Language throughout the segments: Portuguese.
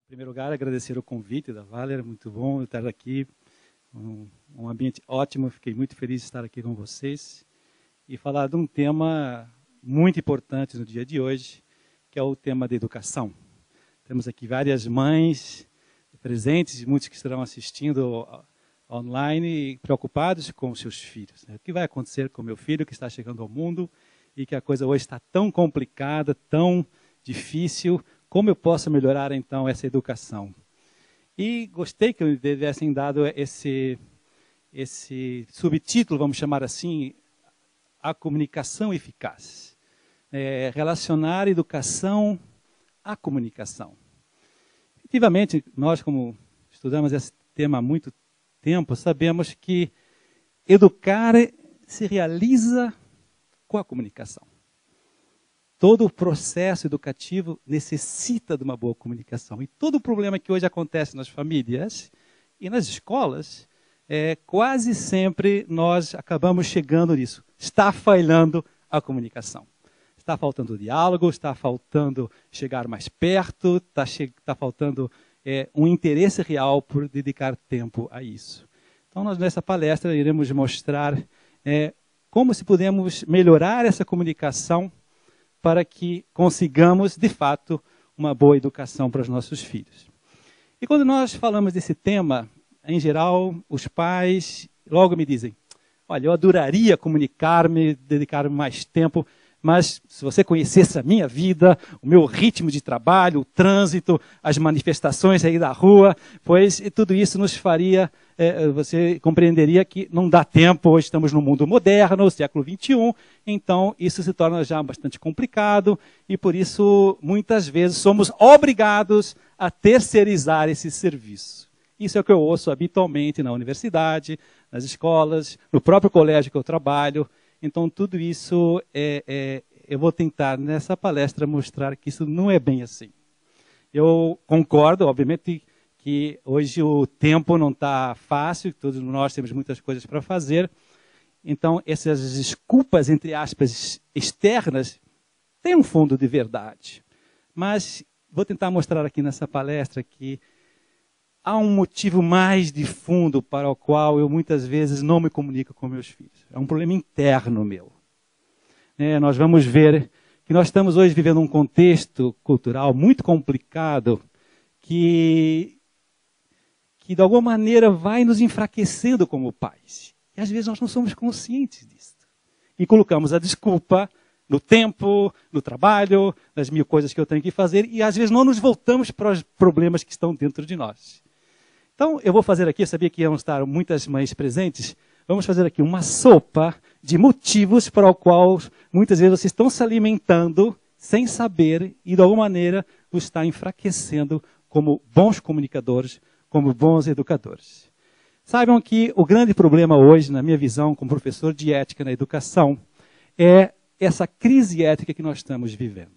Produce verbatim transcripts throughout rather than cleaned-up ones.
primeiro lugar, agradecer o convite da Valer, muito bom estar aqui, um, um ambiente ótimo, fiquei muito feliz de estar aqui com vocês e falar de um tema muito importante no dia de hoje, que é o tema da educação. Temos aqui várias mães presentes, muitos que estarão assistindo online, preocupados com os seus filhos. O que vai acontecer com o meu filho que está chegando ao mundo e que a coisa hoje está tão complicada, tão difícil, como eu posso melhorar então essa educação? E gostei que me tivessem dado esse, esse subtítulo, vamos chamar assim, a comunicação eficaz. É, relacionar educação à comunicação. Efetivamente, nós como estudamos esse tema há muito tempo, sabemos que educar se realiza com a comunicação. Todo o processo educativo necessita de uma boa comunicação. E todo o problema que hoje acontece nas famílias e nas escolas, é, quase sempre nós acabamos chegando nisso. Está falhando a comunicação. Está faltando diálogo, está faltando chegar mais perto, está, che está faltando é, um interesse real por dedicar tempo a isso. Então, nós nessa palestra iremos mostrar é, como se podemos melhorar essa comunicação para que consigamos, de fato, uma boa educação para os nossos filhos. E quando nós falamos desse tema, em geral, os pais logo me dizem, olha, eu adoraria comunicar-me, dedicar mais tempo, mas se você conhecesse a minha vida, o meu ritmo de trabalho, o trânsito, as manifestações aí da rua, pois tudo isso nos faria, é, você compreenderia que não dá tempo, hoje estamos no mundo moderno, século vinte e um, então isso se torna já bastante complicado e por isso muitas vezes somos obrigados a terceirizar esse serviço. Isso é o que eu ouço habitualmente na universidade, nas escolas, no próprio colégio que eu trabalho. Então, tudo isso, é, é, eu vou tentar, nessa palestra, mostrar que isso não é bem assim. Eu concordo, obviamente, que hoje o tempo não está fácil, todos nós temos muitas coisas para fazer. Então, essas desculpas, entre aspas, externas, têm um fundo de verdade. Mas vou tentar mostrar aqui nessa palestra que há um motivo mais de fundo para o qual eu muitas vezes não me comunico com meus filhos. É um problema interno meu. É, nós vamos ver que nós estamos hoje vivendo um contexto cultural muito complicado que, que de alguma maneira vai nos enfraquecendo como pais. E às vezes nós não somos conscientes disso. E colocamos a desculpa no tempo, no trabalho, nas mil coisas que eu tenho que fazer e às vezes não nos voltamos para os problemas que estão dentro de nós. Então, eu vou fazer aqui, eu sabia que iam estar muitas mães presentes, vamos fazer aqui uma sopa de motivos para o qual muitas vezes vocês estão se alimentando sem saber e de alguma maneira os está enfraquecendo como bons comunicadores, como bons educadores. Saibam que o grande problema hoje, na minha visão, como professor de ética na educação, é essa crise ética que nós estamos vivendo.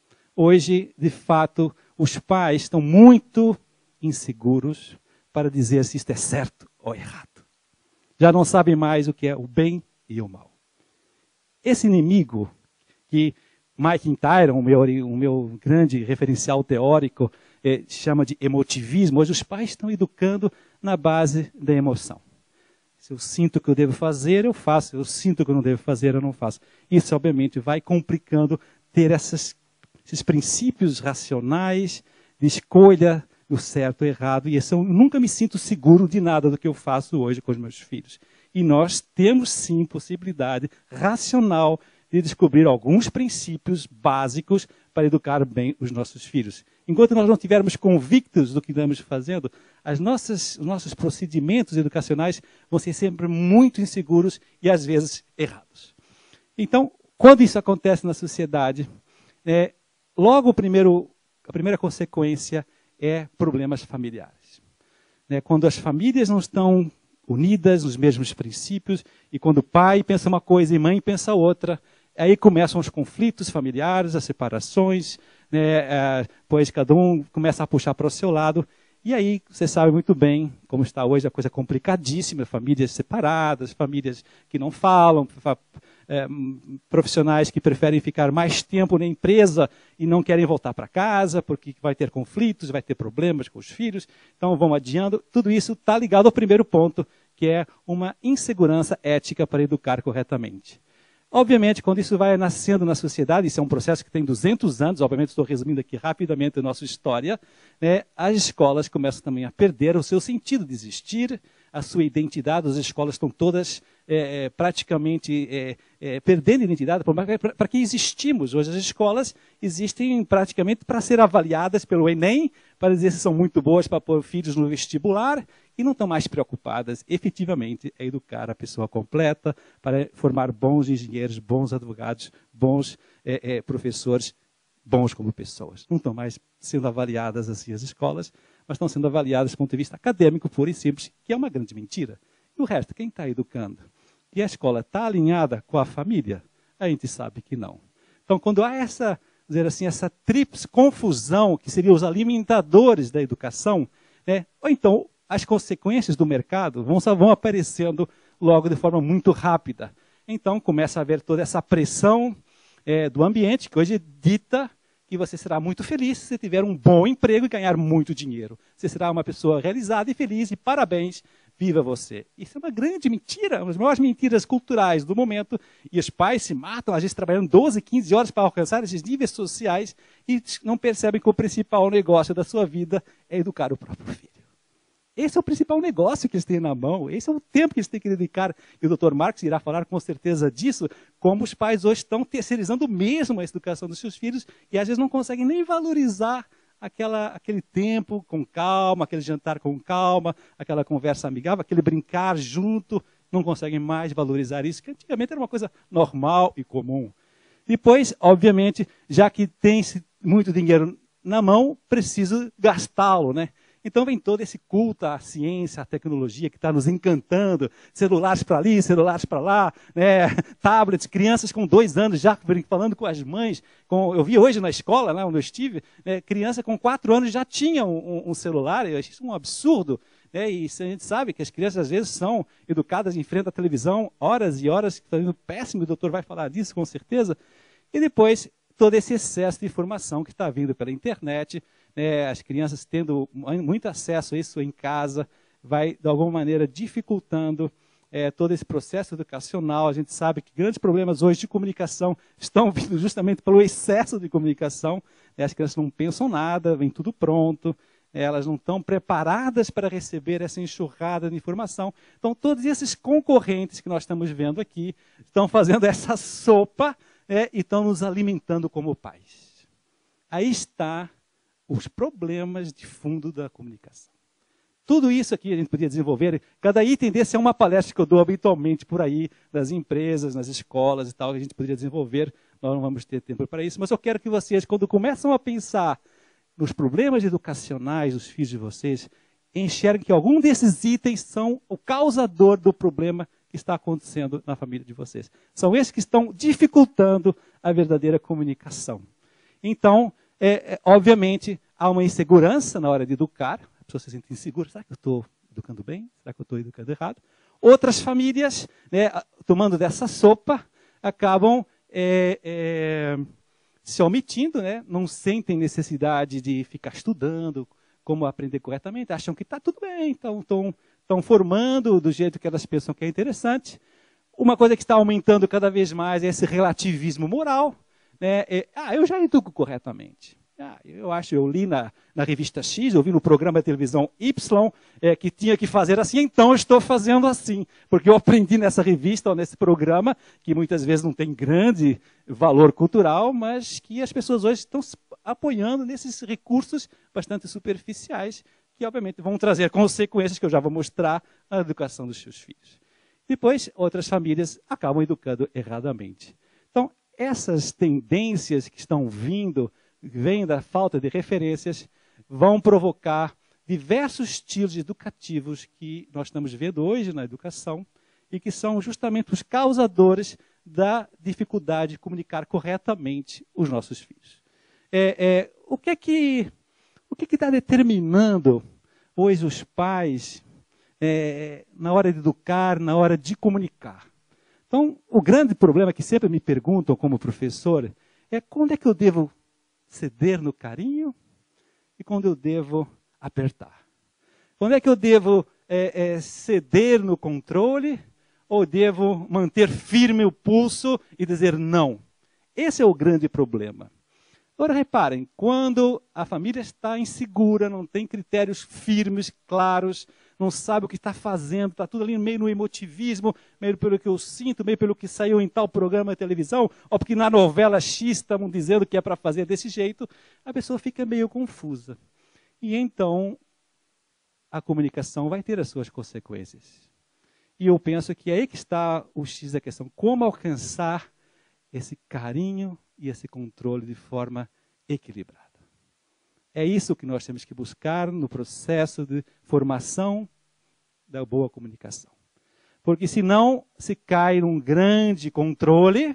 Hoje, de fato, os pais estão muito inseguros para dizer se isto é certo ou errado. Já não sabem mais o que é o bem e o mal. Esse inimigo, que McIntyre, o meu, o meu grande referencial teórico, eh, chama de emotivismo, hoje os pais estão educando na base da emoção. Se eu sinto que eu devo fazer, eu faço. Se eu sinto que eu não devo fazer, eu não faço. Isso, obviamente, vai complicando ter essas, esses princípios racionais de escolha o certo, o errado, e isso eu nunca me sinto seguro de nada do que eu faço hoje com os meus filhos. E nós temos sim possibilidade racional de descobrir alguns princípios básicos para educar bem os nossos filhos. Enquanto nós não estivermos convictos do que estamos fazendo, as nossas, os nossos procedimentos educacionais vão ser sempre muito inseguros e às vezes errados. Então, quando isso acontece na sociedade, é, logo o primeiro, a primeira consequência é problemas familiares. Né? Quando as famílias não estão unidas nos mesmos princípios, e quando o pai pensa uma coisa e mãe pensa outra, aí começam os conflitos familiares, as separações, né? é, pois cada um começa a puxar para o seu lado, e aí você sabe muito bem como está hoje a coisa complicadíssima, famílias separadas, famílias que não falam, é, profissionais que preferem ficar mais tempo na empresa e não querem voltar para casa porque vai ter conflitos, vai ter problemas com os filhos, então vão adiando. Tudo isso está ligado ao primeiro ponto, que é uma insegurança ética para educar corretamente. Obviamente, quando isso vai nascendo na sociedade, isso é um processo que tem duzentos anos, obviamente estou resumindo aqui rapidamente a nossa história, né, as escolas começam também a perder o seu sentido de existir, a sua identidade, as escolas estão todas é, praticamente é, é, perdendo identidade. Para que existimos hoje? As escolas existem praticamente para ser avaliadas pelo Enem, para dizer se são muito boas para pôr filhos no vestibular, e não estão mais preocupadas, efetivamente, em educar a pessoa completa, para formar bons engenheiros, bons advogados, bons é, é, professores, bons como pessoas. Não estão mais sendo avaliadas assim as escolas, mas estão sendo avaliadas do ponto de vista acadêmico, puro e simples, que é uma grande mentira. E o resto, quem está educando? E a escola está alinhada com a família? A gente sabe que não. Então, quando há essa, dizer assim, essa tríplice confusão, que seriam os alimentadores da educação, né, ou então as consequências do mercado vão, vão aparecendo logo de forma muito rápida. Então, começa a haver toda essa pressão é, do ambiente, que hoje dita que você será muito feliz se tiver um bom emprego e ganhar muito dinheiro. Você será uma pessoa realizada e feliz, e parabéns, viva você. Isso é uma grande mentira, uma das maiores mentiras culturais do momento, e os pais se matam, às vezes trabalhando doze, quinze horas para alcançar esses níveis sociais, e não percebem que o principal negócio da sua vida é educar o próprio filho. Esse é o principal negócio que eles têm na mão, esse é o tempo que eles têm que dedicar, e o doutor Marx irá falar com certeza disso, como os pais hoje estão terceirizando mesmo a educação dos seus filhos, e às vezes não conseguem nem valorizar aquela, aquele tempo com calma, aquele jantar com calma, aquela conversa amigável, aquele brincar junto, não conseguem mais valorizar isso, que antigamente era uma coisa normal e comum. Depois, obviamente, já que tem muito dinheiro na mão, preciso gastá-lo, né? Então vem todo esse culto à ciência, à tecnologia que está nos encantando, celulares para ali, celulares para lá, né, tablets, crianças com dois anos já falando com as mães. Com, eu vi hoje na escola, lá onde eu estive, né, criança com quatro anos já tinha um, um, um celular, eu achei isso um absurdo. Né, e a gente sabe que as crianças às vezes são educadas em frente à televisão, horas e horas, que está indo péssimo, o doutor vai falar disso com certeza. E depois todo esse excesso de informação que está vindo pela internet, né, as crianças tendo muito acesso a isso em casa, vai, de alguma maneira, dificultando é, todo esse processo educacional. A gente sabe que grandes problemas hoje de comunicação estão vindo justamente pelo excesso de comunicação. Né, as crianças não pensam nada, vem tudo pronto, elas não estão preparadas para receber essa enxurrada de informação. Então, todos esses concorrentes que nós estamos vendo aqui estão fazendo essa sopa é, e estão nos alimentando como pais. Aí está os problemas de fundo da comunicação. Tudo isso aqui a gente podia desenvolver. Cada item desse é uma palestra que eu dou habitualmente por aí, nas empresas, nas escolas e tal, que a gente poderia desenvolver. Nós não vamos ter tempo para isso, mas eu quero que vocês, quando começam a pensar nos problemas educacionais dos filhos de vocês, enxerguem que algum desses itens são o causador do problema que está acontecendo na família de vocês. São esses que estão dificultando a verdadeira comunicação. Então, É, é, obviamente, há uma insegurança na hora de educar. A pessoa se sente insegura. Será que eu estou educando bem? Será que eu estou educando errado? Outras famílias, né, tomando dessa sopa, acabam é, é, se omitindo, né, não sentem necessidade de ficar estudando como aprender corretamente, acham que está tudo bem, estão formando do jeito que elas pensam que é interessante. Uma coisa que está aumentando cada vez mais é esse relativismo moral. É, é, ah, eu já educo corretamente. Ah, eu acho, eu li na, na revista X, eu vi no programa de televisão Y, é, que tinha que fazer assim, então eu estou fazendo assim. Porque eu aprendi nessa revista ou nesse programa, que muitas vezes não tem grande valor cultural, mas que as pessoas hoje estão se apoiando nesses recursos bastante superficiais, que obviamente vão trazer consequências que eu já vou mostrar na educação dos seus filhos. Depois, outras famílias acabam educando erradamente. Então, essas tendências que estão vindo, vêm da falta de referências, vão provocar diversos estilos educativos que nós estamos vendo hoje na educação e que são justamente os causadores da dificuldade de comunicar corretamente os nossos filhos. É, é, o que é que o que está determinando hoje os pais é, na hora de educar, na hora de comunicar? Então, o grande problema que sempre me perguntam como professor é quando é que eu devo ceder no carinho e quando eu devo apertar. Quando é que eu devo é, é, ceder no controle ou devo manter firme o pulso e dizer não? Esse é o grande problema. Agora, reparem, quando a família está insegura, não tem critérios firmes, claros, não sabe o que está fazendo, está tudo ali meio no emotivismo, meio pelo que eu sinto, meio pelo que saiu em tal programa de televisão, ou porque na novela X estavam dizendo que é para fazer desse jeito, a pessoa fica meio confusa. E então, a comunicação vai ter as suas consequências. E eu penso que é aí que está o X da questão, como alcançar esse carinho e esse controle de forma equilibrada. É isso que nós temos que buscar no processo de formação da boa comunicação. Porque senão se cai num grande controle,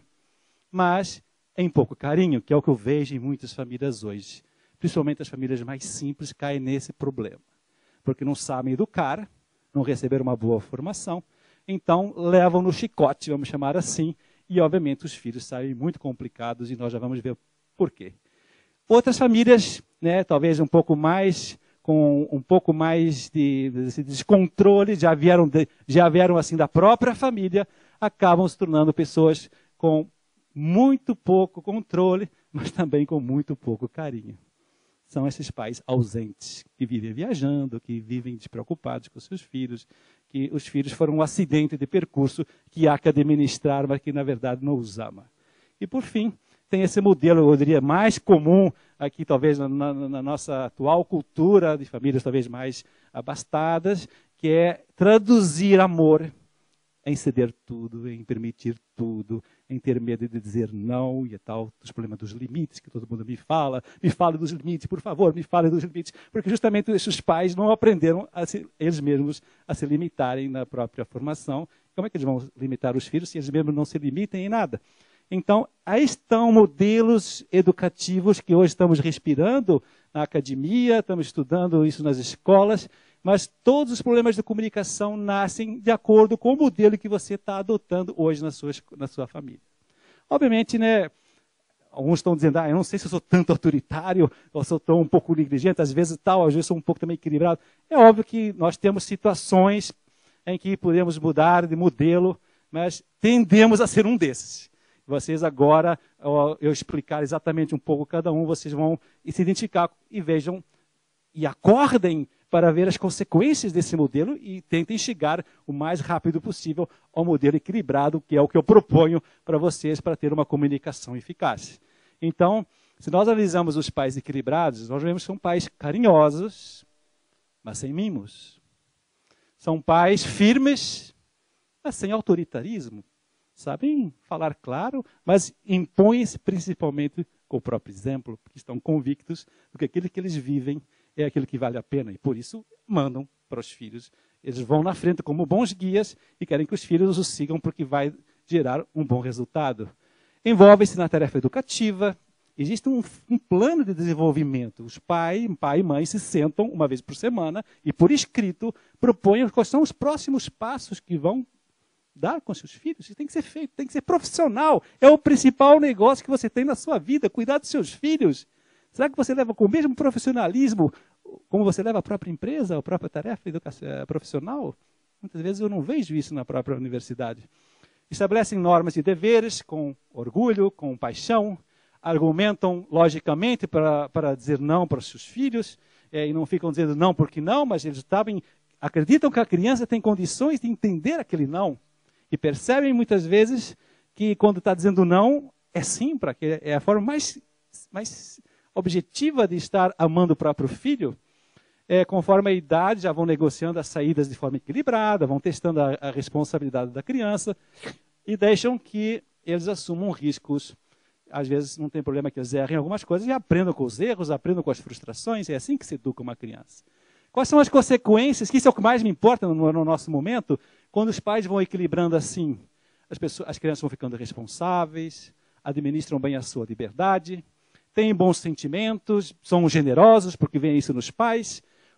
mas em pouco carinho, que é o que eu vejo em muitas famílias hoje. Principalmente as famílias mais simples caem nesse problema. Porque não sabem educar, não receberam uma boa formação, então levam no chicote, vamos chamar assim, e obviamente os filhos saem muito complicados e nós já vamos ver por quê. Outras famílias, né, talvez um pouco mais, com um pouco mais de, de descontrole, já vieram, de, já vieram assim da própria família, acabam se tornando pessoas com muito pouco controle, mas também com muito pouco carinho. São esses pais ausentes, que vivem viajando, que vivem despreocupados com seus filhos, que os filhos foram um acidente de percurso que há que administrar, mas que na verdade não os ama. E por fim, tem esse modelo, eu diria, mais comum aqui talvez na, na, na nossa atual cultura de famílias talvez mais abastadas, que é traduzir amor em ceder tudo, em permitir tudo, em ter medo de dizer não, e é tal, dos problemas dos limites, que todo mundo me fala, me fale dos limites, por favor, me fale dos limites, porque justamente esses pais não aprenderam a se, eles mesmos a se limitarem na própria formação. Como é que eles vão limitar os filhos se eles mesmos não se limitem em nada? Então, aí estão modelos educativos que hoje estamos respirando na academia, estamos estudando isso nas escolas, mas todos os problemas de comunicação nascem de acordo com o modelo que você está adotando hoje na sua, na sua família. Obviamente, né, alguns estão dizendo, ah, eu não sei se eu sou tanto autoritário, ou se eu estou um pouco negligente, às vezes tal, às vezes sou um pouco também equilibrado. É óbvio que nós temos situações em que podemos mudar de modelo, mas tendemos a ser um desses. Vocês agora, ao eu explicar exatamente um pouco cada um, vocês vão se identificar e vejam, e acordem para ver as consequências desse modelo e tentem chegar o mais rápido possível ao modelo equilibrado, que é o que eu proponho para vocês para ter uma comunicação eficaz. Então, se nós analisamos os pais equilibrados, nós vemos que são pais carinhosos, mas sem mimos. São pais firmes, mas sem autoritarismo. Sabem falar claro, mas impõem-se principalmente com o próprio exemplo, porque estão convictos de que aquilo que eles vivem é aquilo que vale a pena. E por isso mandam para os filhos. Eles vão na frente como bons guias e querem que os filhos os sigam porque vai gerar um bom resultado. Envolvem-se na tarefa educativa. Existe um, um plano de desenvolvimento. Os pais, pai e mãe se sentam uma vez por semana e, por escrito, propõem quais são os próximos passos que vão dar com seus filhos. Isso tem que ser feito, tem que ser profissional. É o principal negócio que você tem na sua vida, cuidar dos seus filhos. Será que você leva com o mesmo profissionalismo como você leva a própria empresa, a própria tarefa profissional? Muitas vezes eu não vejo isso na própria universidade. Estabelecem normas e deveres com orgulho, com paixão, argumentam logicamente para, para dizer não para os seus filhos, é, e não ficam dizendo não porque não, mas eles sabem, acreditam que a criança tem condições de entender aquele não. E percebem muitas vezes que quando está dizendo não, é sim, para que é a forma mais, mais objetiva de estar amando o próprio filho. É, conforme a idade, já vão negociando as saídas de forma equilibrada, vão testando a, a responsabilidade da criança e deixam que eles assumam riscos. Às vezes não tem problema que eles errem algumas coisas e aprendam com os erros, aprendam com as frustrações. É assim que se educa uma criança. Quais são as consequências, que isso é o que mais me importa no, no nosso momento, quando os pais vão equilibrando assim? As, pessoas, as crianças vão ficando responsáveis, administram bem a sua liberdade, têm bons sentimentos, são generosos, porque vem isso nos pais.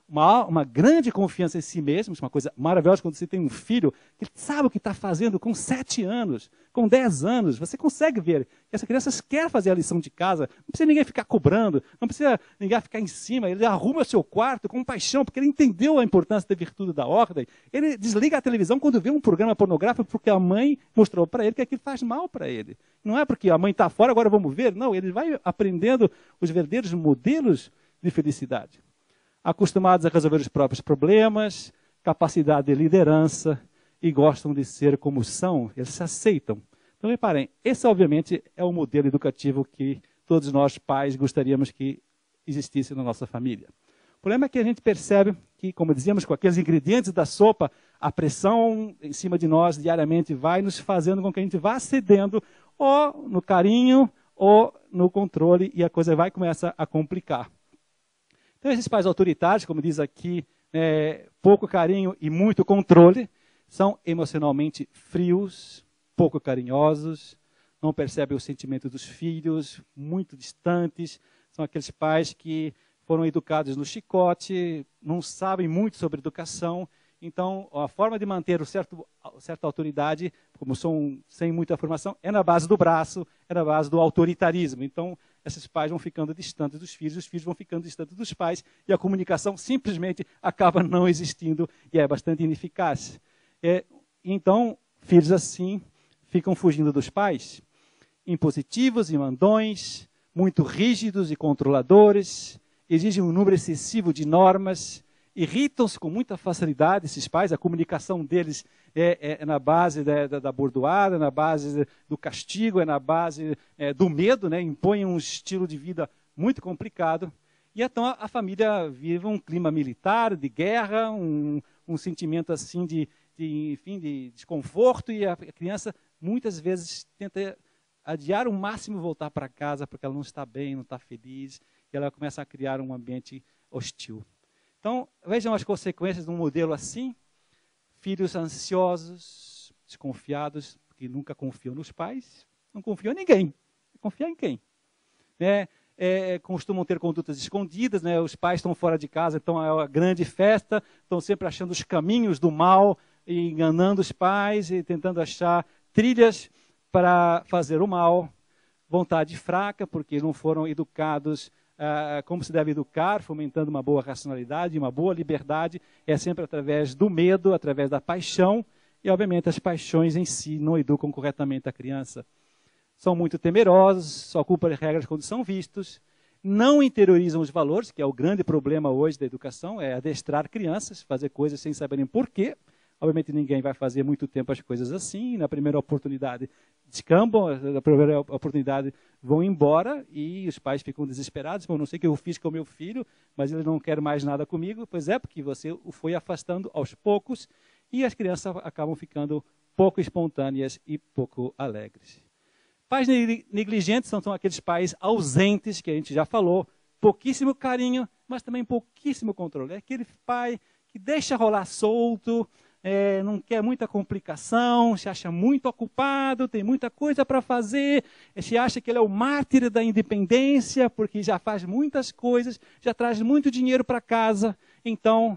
uma, uma grande confiança em si mesmos, uma coisa maravilhosa quando você tem um filho que sabe o que está fazendo com sete anos, com dez anos. Você consegue ver que essa criança quer fazer a lição de casa, não precisa ninguém ficar cobrando, não precisa ninguém ficar em cima, ele arruma o seu quarto com paixão, porque ele entendeu a importância da virtude da ordem. Ele desliga a televisão quando vê um programa pornográfico porque a mãe mostrou para ele que aquilo faz mal para ele. Não é porque a mãe está fora, agora vamos ver. Não, ele vai aprendendo os verdadeiros modelos de felicidade. Acostumados a resolver os próprios problemas, capacidade de liderança e gostam de ser como são, eles se aceitam. Então, reparem, esse obviamente é o modelo educativo que todos nós pais gostaríamos que existisse na nossa família. O problema é que a gente percebe que, como dizíamos, com aqueles ingredientes da sopa, a pressão em cima de nós diariamente vai nos fazendo com que a gente vá cedendo ou no carinho ou no controle e a coisa vai começar a complicar. Então, esses pais autoritários, como diz aqui, é, pouco carinho e muito controle, são emocionalmente frios, pouco carinhosos, não percebem o sentimento dos filhos, muito distantes. São aqueles pais que foram educados no chicote, não sabem muito sobre educação. Então, a forma de manter o certo, certa autoridade, como são sem muita formação, é na base do braço, é na base do autoritarismo. Então, esses pais vão ficando distantes dos filhos, os filhos vão ficando distantes dos pais, e a comunicação simplesmente acaba não existindo e é bastante ineficaz. É, então, filhos assim ficam fugindo dos pais, impositivos e mandões, muito rígidos e controladores, exigem um número excessivo de normas, irritam-se com muita facilidade, esses pais, a comunicação deles é, é, é na base da, da, da bordoada, é na base do castigo, é na base é, do medo, né? Impõem um estilo de vida muito complicado. E então a, a família vive um clima militar, de guerra, um, um sentimento assim de, de, enfim, de desconforto, e a, a criança muitas vezes tenta adiar o máximo voltar para casa porque ela não está bem, não está feliz, e ela começa a criar um ambiente hostil. Então, vejam as consequências de um modelo assim. Filhos ansiosos, desconfiados, porque nunca confiam nos pais, não confiam em ninguém. Confiar em quem? Né? É, costumam ter condutas escondidas, né? Os pais estão fora de casa, então é uma grande festa, estão sempre achando os caminhos do mal, e enganando os pais e tentando achar trilhas para fazer o mal. Vontade fraca, porque não foram educados Uh, como se deve educar, fomentando uma boa racionalidade, uma boa liberdade, é sempre através do medo, através da paixão, e obviamente as paixões em si não educam corretamente a criança. São muito temerosos, só cumprem regras quando são vistos, não interiorizam os valores, que é o grande problema hoje da educação, é adestrar crianças, fazer coisas sem saberem porquê. Obviamente ninguém vai fazer muito tempo as coisas assim, na primeira oportunidade descambam, na primeira oportunidade vão embora e os pais ficam desesperados. Bom, não sei o que eu fiz com o meu filho, mas ele não quer mais nada comigo. Pois é, porque você o foi afastando aos poucos e as crianças acabam ficando pouco espontâneas e pouco alegres. Pais negligentes são, são aqueles pais ausentes, que a gente já falou, pouquíssimo carinho, mas também pouquíssimo controle. É aquele pai que deixa rolar solto, É, não quer muita complicação, se acha muito ocupado, tem muita coisa para fazer, se acha que ele é o mártir da independência, porque já faz muitas coisas, já traz muito dinheiro para casa. Então,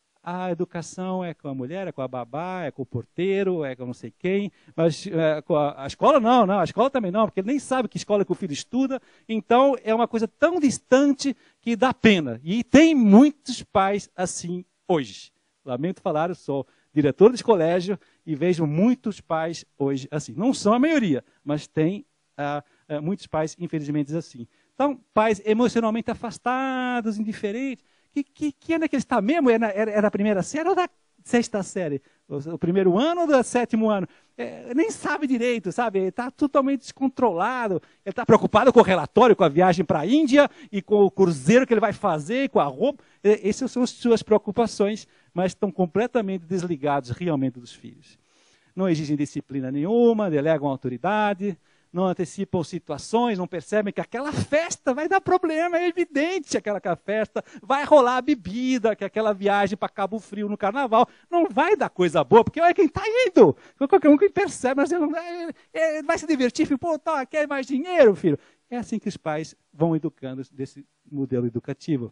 a educação é com a mulher, é com a babá, é com o porteiro, é com não sei quem, mas é, com a, a escola não, não, a escola também não, porque ele nem sabe que escola que o filho estuda. Então, é uma coisa tão distante que dá pena. E tem muitos pais assim hoje. Lamento falar, eu sou diretor de colégio e vejo muitos pais hoje assim. Não são a maioria, mas tem ah, ah, muitos pais, infelizmente, assim. Então, pais emocionalmente afastados, indiferentes. Que, que, que ano é que ele está mesmo? É na, é, é na primeira série ou da sexta série? O, o primeiro ano ou do sétimo ano? É, nem sabe direito, sabe? Ele está totalmente descontrolado. Ele está preocupado com o relatório, com a viagem para a Índia e com o cruzeiro que ele vai fazer, com a roupa. Essas são as suas preocupações, mas estão completamente desligados realmente dos filhos. Não exigem disciplina nenhuma, delegam autoridade, não antecipam situações, não percebem que aquela festa vai dar problema, é evidente aquela que a festa vai rolar a bebida, que aquela viagem para Cabo Frio no carnaval não vai dar coisa boa, porque olha quem está indo, qualquer um que percebe, mas ele, ele, ele vai se divertir, filho, pô, tá, quer mais dinheiro, filho? É assim que os pais vão educando desse modelo educativo.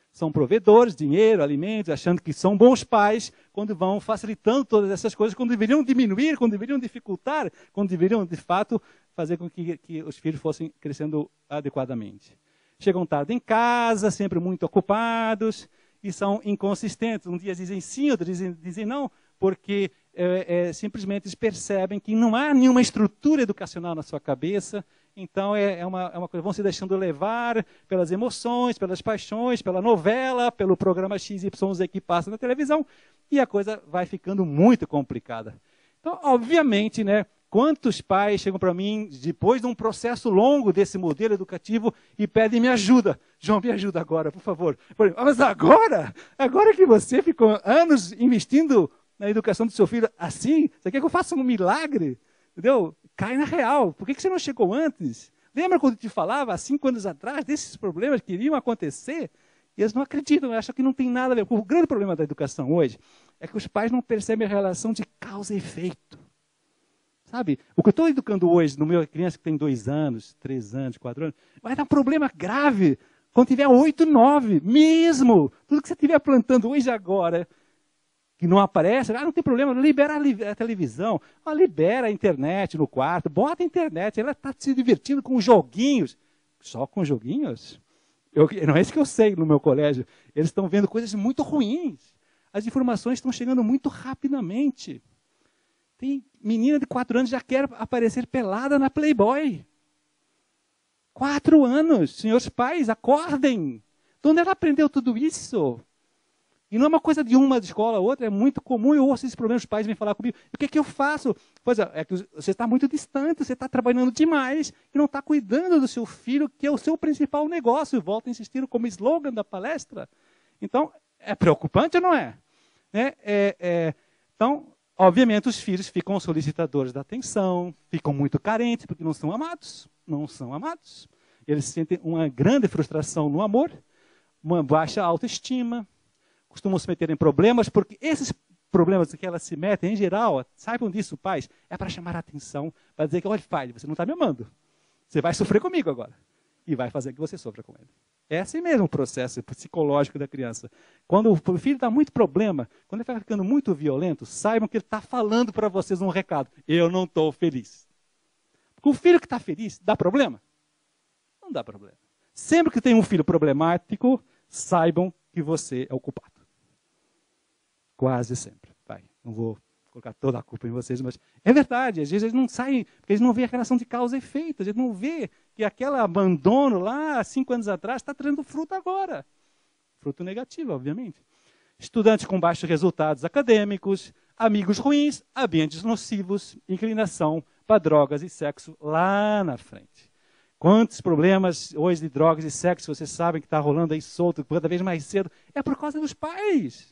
são provedores, dinheiro, alimentos, achando que são bons pais, quando vão facilitando todas essas coisas, quando deveriam diminuir, quando deveriam dificultar, quando deveriam, de fato, fazer com que, que os filhos fossem crescendo adequadamente. Chegam tarde em casa, sempre muito ocupados, e são inconsistentes. Um dia dizem sim, outro dizem, dizem não, porque é, é, simplesmente eles percebem que não há nenhuma estrutura educacional na sua cabeça. Então é, é, uma, é uma coisa, vão se deixando levar pelas emoções, pelas paixões, pela novela, pelo programa X Y Z que passa na televisão, e a coisa vai ficando muito complicada. Então, obviamente, né, quantos pais chegam para mim depois de um processo longo desse modelo educativo e pedem me ajuda. João, me ajuda agora, por favor. Mas agora? Agora que você ficou anos investindo na educação do seu filho assim, você quer que eu faça um milagre? Entendeu? Cai na real. Por que você não chegou antes? Lembra quando eu te falava, há cinco anos atrás, desses problemas que iriam acontecer? E eles não acreditam, acham que não tem nada a ver. O grande problema da educação hoje é que os pais não percebem a relação de causa e efeito. Sabe? O que eu estou educando hoje, no meu criança que tem dois anos, três anos, quatro anos, vai dar um problema grave quando tiver oito, nove, mesmo. Tudo que você estiver plantando hoje agora, que não aparece, ah, não tem problema, libera a, a televisão, ah, libera a internet no quarto, bota a internet, ela está se divertindo com joguinhos. Só com joguinhos? Eu, não é isso que eu sei no meu colégio. Eles estão vendo coisas muito ruins. As informações estão chegando muito rapidamente. Tem menina de quatro anos que já quer aparecer pelada na Playboy. Quatro anos, senhores pais, acordem. De onde ela aprendeu tudo isso? E não é uma coisa de uma escola a outra, é muito comum. Eu ouço esses problemas, os pais vêm falar comigo. O que é que eu faço? Pois é, é que você está muito distante, você está trabalhando demais e não está cuidando do seu filho, que é o seu principal negócio. Volto a insistir como slogan da palestra. Então, é preocupante ou não é? Né? É, é então, obviamente, os filhos ficam solicitadores da atenção, ficam muito carentes, porque não são amados. Não são amados. Eles sentem uma grande frustração no amor, uma baixa autoestima, costumam se meter em problemas, porque esses problemas que elas se metem, em geral, saibam disso, pais, é para chamar a atenção, para dizer que, olha, pai, você não está me amando. Você vai sofrer comigo agora. E vai fazer que você sofra com ele. É assim mesmo o processo psicológico da criança. Quando o filho dá muito problema, quando ele está ficando muito violento, saibam que ele está falando para vocês um recado. Eu não estou feliz. Porque o filho que está feliz, dá problema? Não dá problema. Sempre que tem um filho problemático, saibam que você é o culpado. Quase sempre. Vai, não vou colocar toda a culpa em vocês, mas é verdade. Às vezes eles não saem, porque eles não veem a relação de causa e efeito. Eles não vê que aquele abandono lá, cinco anos atrás, está trazendo fruto agora. Fruto negativo, obviamente. Estudantes com baixos resultados acadêmicos, amigos ruins, ambientes nocivos, inclinação para drogas e sexo lá na frente. Quantos problemas hoje de drogas e sexo vocês sabem que está rolando aí solto, cada vez mais cedo? É por causa dos pais.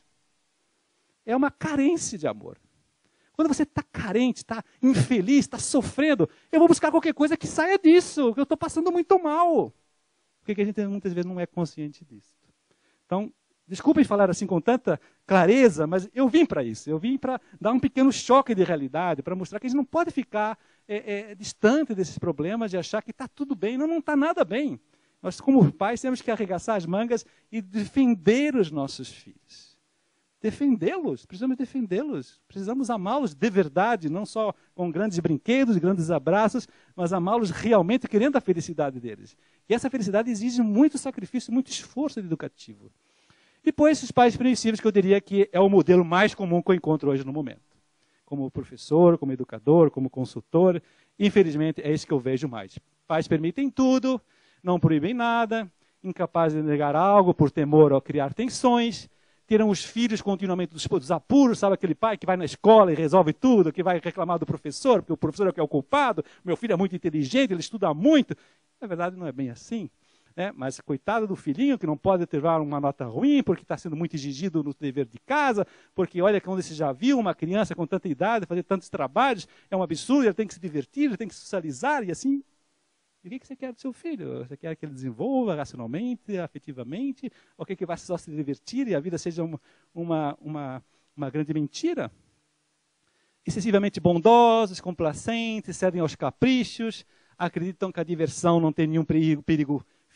É uma carência de amor. Quando você está carente, está infeliz, está sofrendo, eu vou buscar qualquer coisa que saia disso, que eu estou passando muito mal. Porque a gente muitas vezes não é consciente disso. Então, desculpem falar assim com tanta clareza, mas eu vim para isso. Eu vim para dar um pequeno choque de realidade, para mostrar que a gente não pode ficar é, é, distante desses problemas, de achar que está tudo bem. Não, não está nada bem. Nós, como pais, temos que arregaçar as mangas e defender os nossos filhos. Defendê-los, precisamos defendê-los, precisamos amá-los de verdade, não só com grandes brinquedos, grandes abraços, mas amá-los realmente querendo a felicidade deles. E essa felicidade exige muito sacrifício, muito esforço educativo. Depois, os pais permissivos, que eu diria que é o modelo mais comum que eu encontro hoje no momento. Como professor, como educador, como consultor, infelizmente é isso que eu vejo mais. Pais permitem tudo, não proíbem nada, incapazes de negar algo por temor a criar tensões, tiram os filhos continuamente dos, dos apuros, sabe aquele pai que vai na escola e resolve tudo, que vai reclamar do professor, porque o professor é o que é o culpado, meu filho é muito inteligente, ele estuda muito. Na verdade, não é bem assim. Né? Mas coitado do filhinho que não pode ter uma nota ruim, porque está sendo muito exigido no dever de casa, porque olha, quando você já viu uma criança com tanta idade fazer tantos trabalhos, é um absurdo, ele tem que se divertir, ele tem que socializar, e assim... E o que você quer do seu filho? Você quer que ele desenvolva racionalmente, afetivamente? Ou quer que vá só se divertir e a vida seja uma, uma, uma, uma grande mentira? Excessivamente bondosos, complacentes, cedem aos caprichos, acreditam que a diversão não tem nenhum perigo, perigo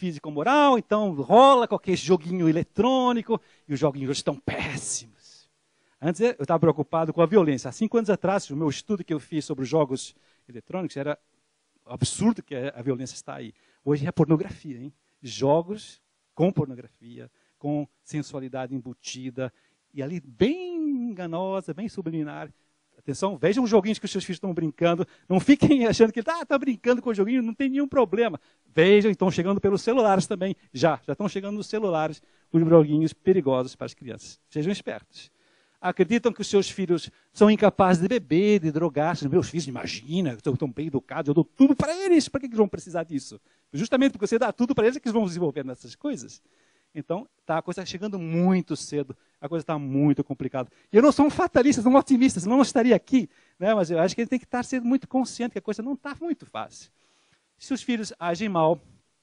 físico ou moral, então rola qualquer joguinho eletrônico, e os joguinhos hoje estão péssimos. Antes eu estava preocupado com a violência. Há cinco anos atrás, o meu estudo que eu fiz sobre os jogos eletrônicos era absurdo que a violência está aí. Hoje é a pornografia, hein? Jogos com pornografia, com sensualidade embutida, e ali bem enganosa, bem subliminar. Atenção, vejam os joguinhos que os seus filhos estão brincando. Não fiquem achando que ele está ah, tá brincando com o joguinho, não tem nenhum problema. Vejam, estão chegando pelos celulares também. Já, já estão chegando nos celulares os joguinhos perigosos para as crianças. Sejam espertos. Acreditam que os seus filhos são incapazes de beber, de drogar-se. Meus filhos, imagina, estão bem educados, eu dou tudo para eles. Para que eles vão precisar disso? Justamente porque você dá tudo para eles é que eles vão desenvolver nessas coisas. Então, tá, a coisa está chegando muito cedo, a coisa está muito complicada. E eu não sou um fatalista, sou um otimista, senão eu não estaria aqui. Né? Mas eu acho que ele tem que estar sendo muito consciente que a coisa não está muito fácil. Se os filhos agem mal,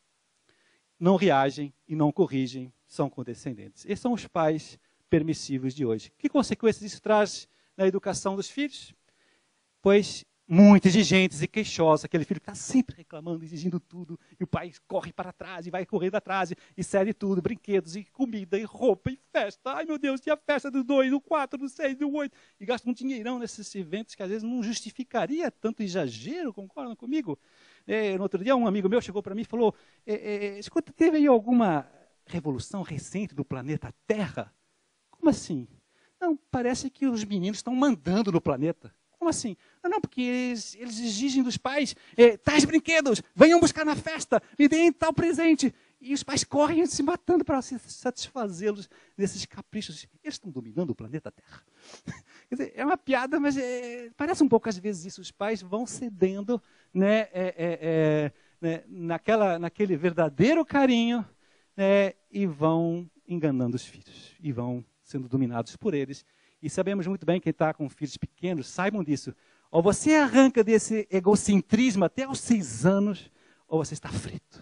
não reagem e não corrigem, são condescendentes. Esses são os pais permissivos de hoje. Que consequências isso traz na educação dos filhos? Pois muito exigentes e queixosos, aquele filho que está sempre reclamando, exigindo tudo, e o pai corre para trás e vai correndo atrás e cede tudo, brinquedos e comida e roupa e festa. Ai meu Deus, tinha a festa do dois, do quatro, do seis, do oito, e gasta um dinheirão nesses eventos que às vezes não justificaria tanto exagero, concordam comigo? É, no outro dia um amigo meu chegou para mim e falou, é, é, escuta, teve aí alguma revolução recente do planeta Terra? Como assim? Não, parece que os meninos estão mandando no planeta. Como assim? Não, não, porque eles, eles exigem dos pais é, tais brinquedos, venham buscar na festa, me deem tal presente. E os pais correm se matando para satisfazê-los desses caprichos. Eles estão dominando o planeta Terra. Quer dizer, é uma piada, mas é, parece um pouco às vezes isso. Os pais vão cedendo né, é, é, é, né, naquela, naquele verdadeiro carinho né, e vão enganando os filhos. E vão sendo dominados por eles. E sabemos muito bem, quem está com filhos pequenos, saibam disso. Ou você arranca desse egocentrismo até aos seis anos, ou você está frito.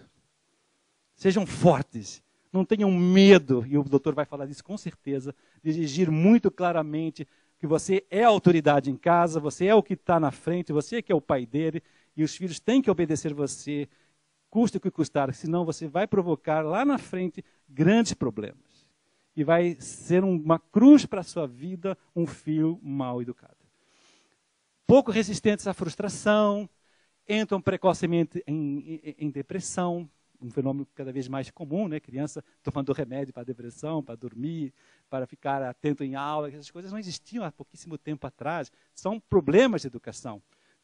Sejam fortes, não tenham medo, e o doutor vai falar disso com certeza, de exigir muito claramente que você é a autoridade em casa, você é o que está na frente, você que é o pai dele, e os filhos têm que obedecer você, custe o que custar, senão você vai provocar lá na frente grandes problemas. E vai ser uma cruz para a sua vida, um filho mal educado. Pouco resistentes à frustração, entram precocemente em, em, em depressão, um fenômeno cada vez mais comum, né? Criança tomando remédio para depressão, para dormir, para ficar atento em aula, essas coisas não existiam há pouquíssimo tempo atrás. São problemas de educação.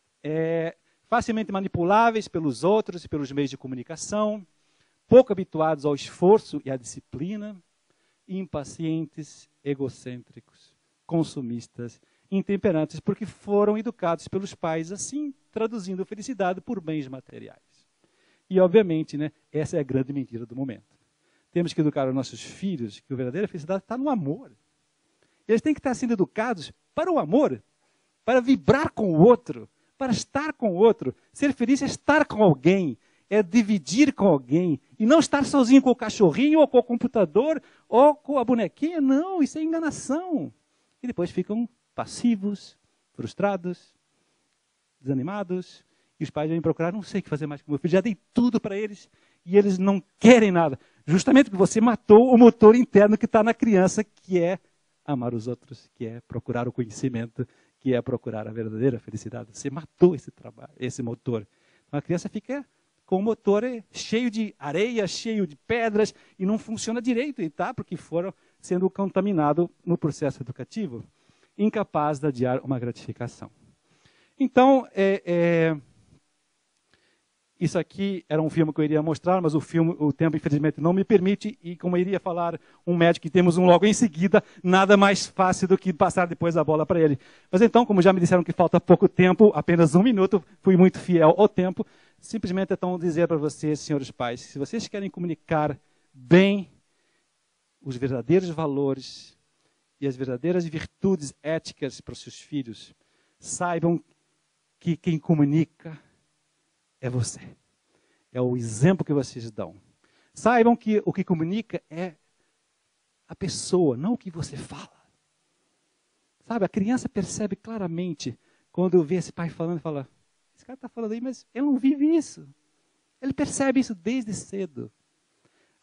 É, facilmente manipuláveis pelos outros e pelos meios de comunicação, pouco habituados ao esforço e à disciplina, impacientes, egocêntricos, consumistas, intemperantes, porque foram educados pelos pais assim, traduzindo felicidade por bens materiais. E, obviamente, né, essa é a grande mentira do momento. Temos que educar os nossos filhos que a verdadeira felicidade está no amor. Eles têm que estar sendo educados para o amor, para vibrar com o outro, para estar com o outro. Ser feliz é estar com alguém, é dividir com alguém, e não estar sozinho com o cachorrinho, ou com o computador, ou com a bonequinha. Não, isso é enganação. E depois ficam passivos, frustrados, desanimados, e os pais vêm procurar, não sei o que fazer mais com o meu filho, já dei tudo para eles, e eles não querem nada. Justamente porque você matou o motor interno que está na criança, que é amar os outros, que é procurar o conhecimento, que é procurar a verdadeira felicidade. Você matou esse trabalho, esse motor. Então a criança fica com o motor cheio de areia, cheio de pedras, e não funciona direito, e tá? Porque foram sendo contaminados no processo educativo, incapaz de adiar uma gratificação. Então, é, é, isso aqui era um filme que eu iria mostrar, mas o filme, o tempo infelizmente não me permite, e como eu iria falar um médico que temos um logo em seguida, nada mais fácil do que passar depois a bola para ele. Mas então, como já me disseram que falta pouco tempo, apenas um minuto, fui muito fiel ao tempo, simplesmente então dizer para vocês, senhores pais, se vocês querem comunicar bem os verdadeiros valores e as verdadeiras virtudes éticas para os seus filhos, saibam que quem comunica é você. É o exemplo que vocês dão. Saibam que o que comunica é a pessoa, não o que você fala. Sabe, a criança percebe claramente quando vê esse pai falando e fala, esse cara está falando aí, mas eu não vivo isso. Ele percebe isso desde cedo.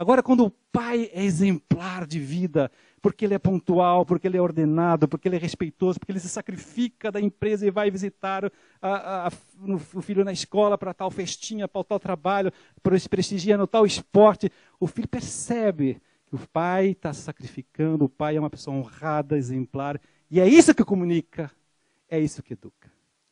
Agora, quando o pai é exemplar de vida, porque ele é pontual, porque ele é ordenado, porque ele é respeitoso, porque ele se sacrifica da empresa e vai visitar a, a, a, o filho na escola para tal festinha, para tal trabalho, para se prestigiar no tal esporte, o filho percebe que o pai está se sacrificando, o pai é uma pessoa honrada, exemplar, e é isso que comunica, é isso que educa.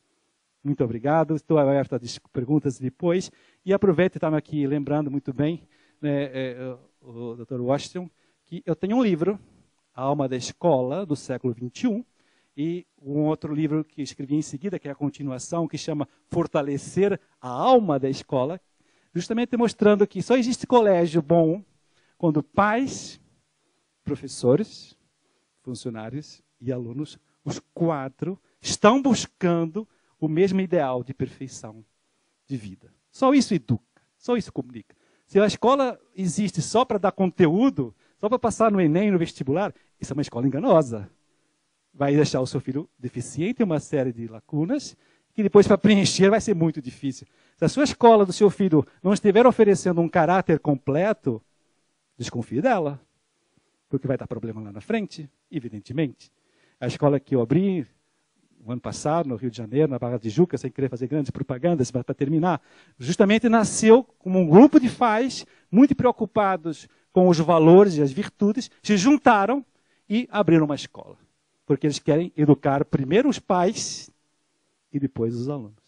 Muito obrigado, estou aberto a perguntas depois, e aproveito, estava aqui lembrando muito bem, né, é, o doutor Washington, que eu tenho um livro, A Alma da Escola, do século vinte e um, e um outro livro que escrevi em seguida, que é a continuação, que chama Fortalecer a Alma da Escola, justamente mostrando que só existe colégio bom quando pais, professores, funcionários e alunos, os quatro, estão buscando o mesmo ideal de perfeição de vida. Só isso educa, só isso comunica. Se a escola existe só para dar conteúdo, só para passar no Enem, no vestibular, isso é uma escola enganosa. Vai deixar o seu filho deficiente em uma série de lacunas, que depois para preencher vai ser muito difícil. Se a sua escola do seu filho não estiver oferecendo um caráter completo, desconfie dela, porque vai dar problema lá na frente, evidentemente. A escola que eu abri no ano passado, no Rio de Janeiro, na Barra de Juca, sem querer fazer grandes propagandas, mas para terminar, justamente nasceu como um grupo de pais muito preocupados com os valores e as virtudes, se juntaram e abriram uma escola. Porque eles querem educar primeiro os pais e depois os alunos.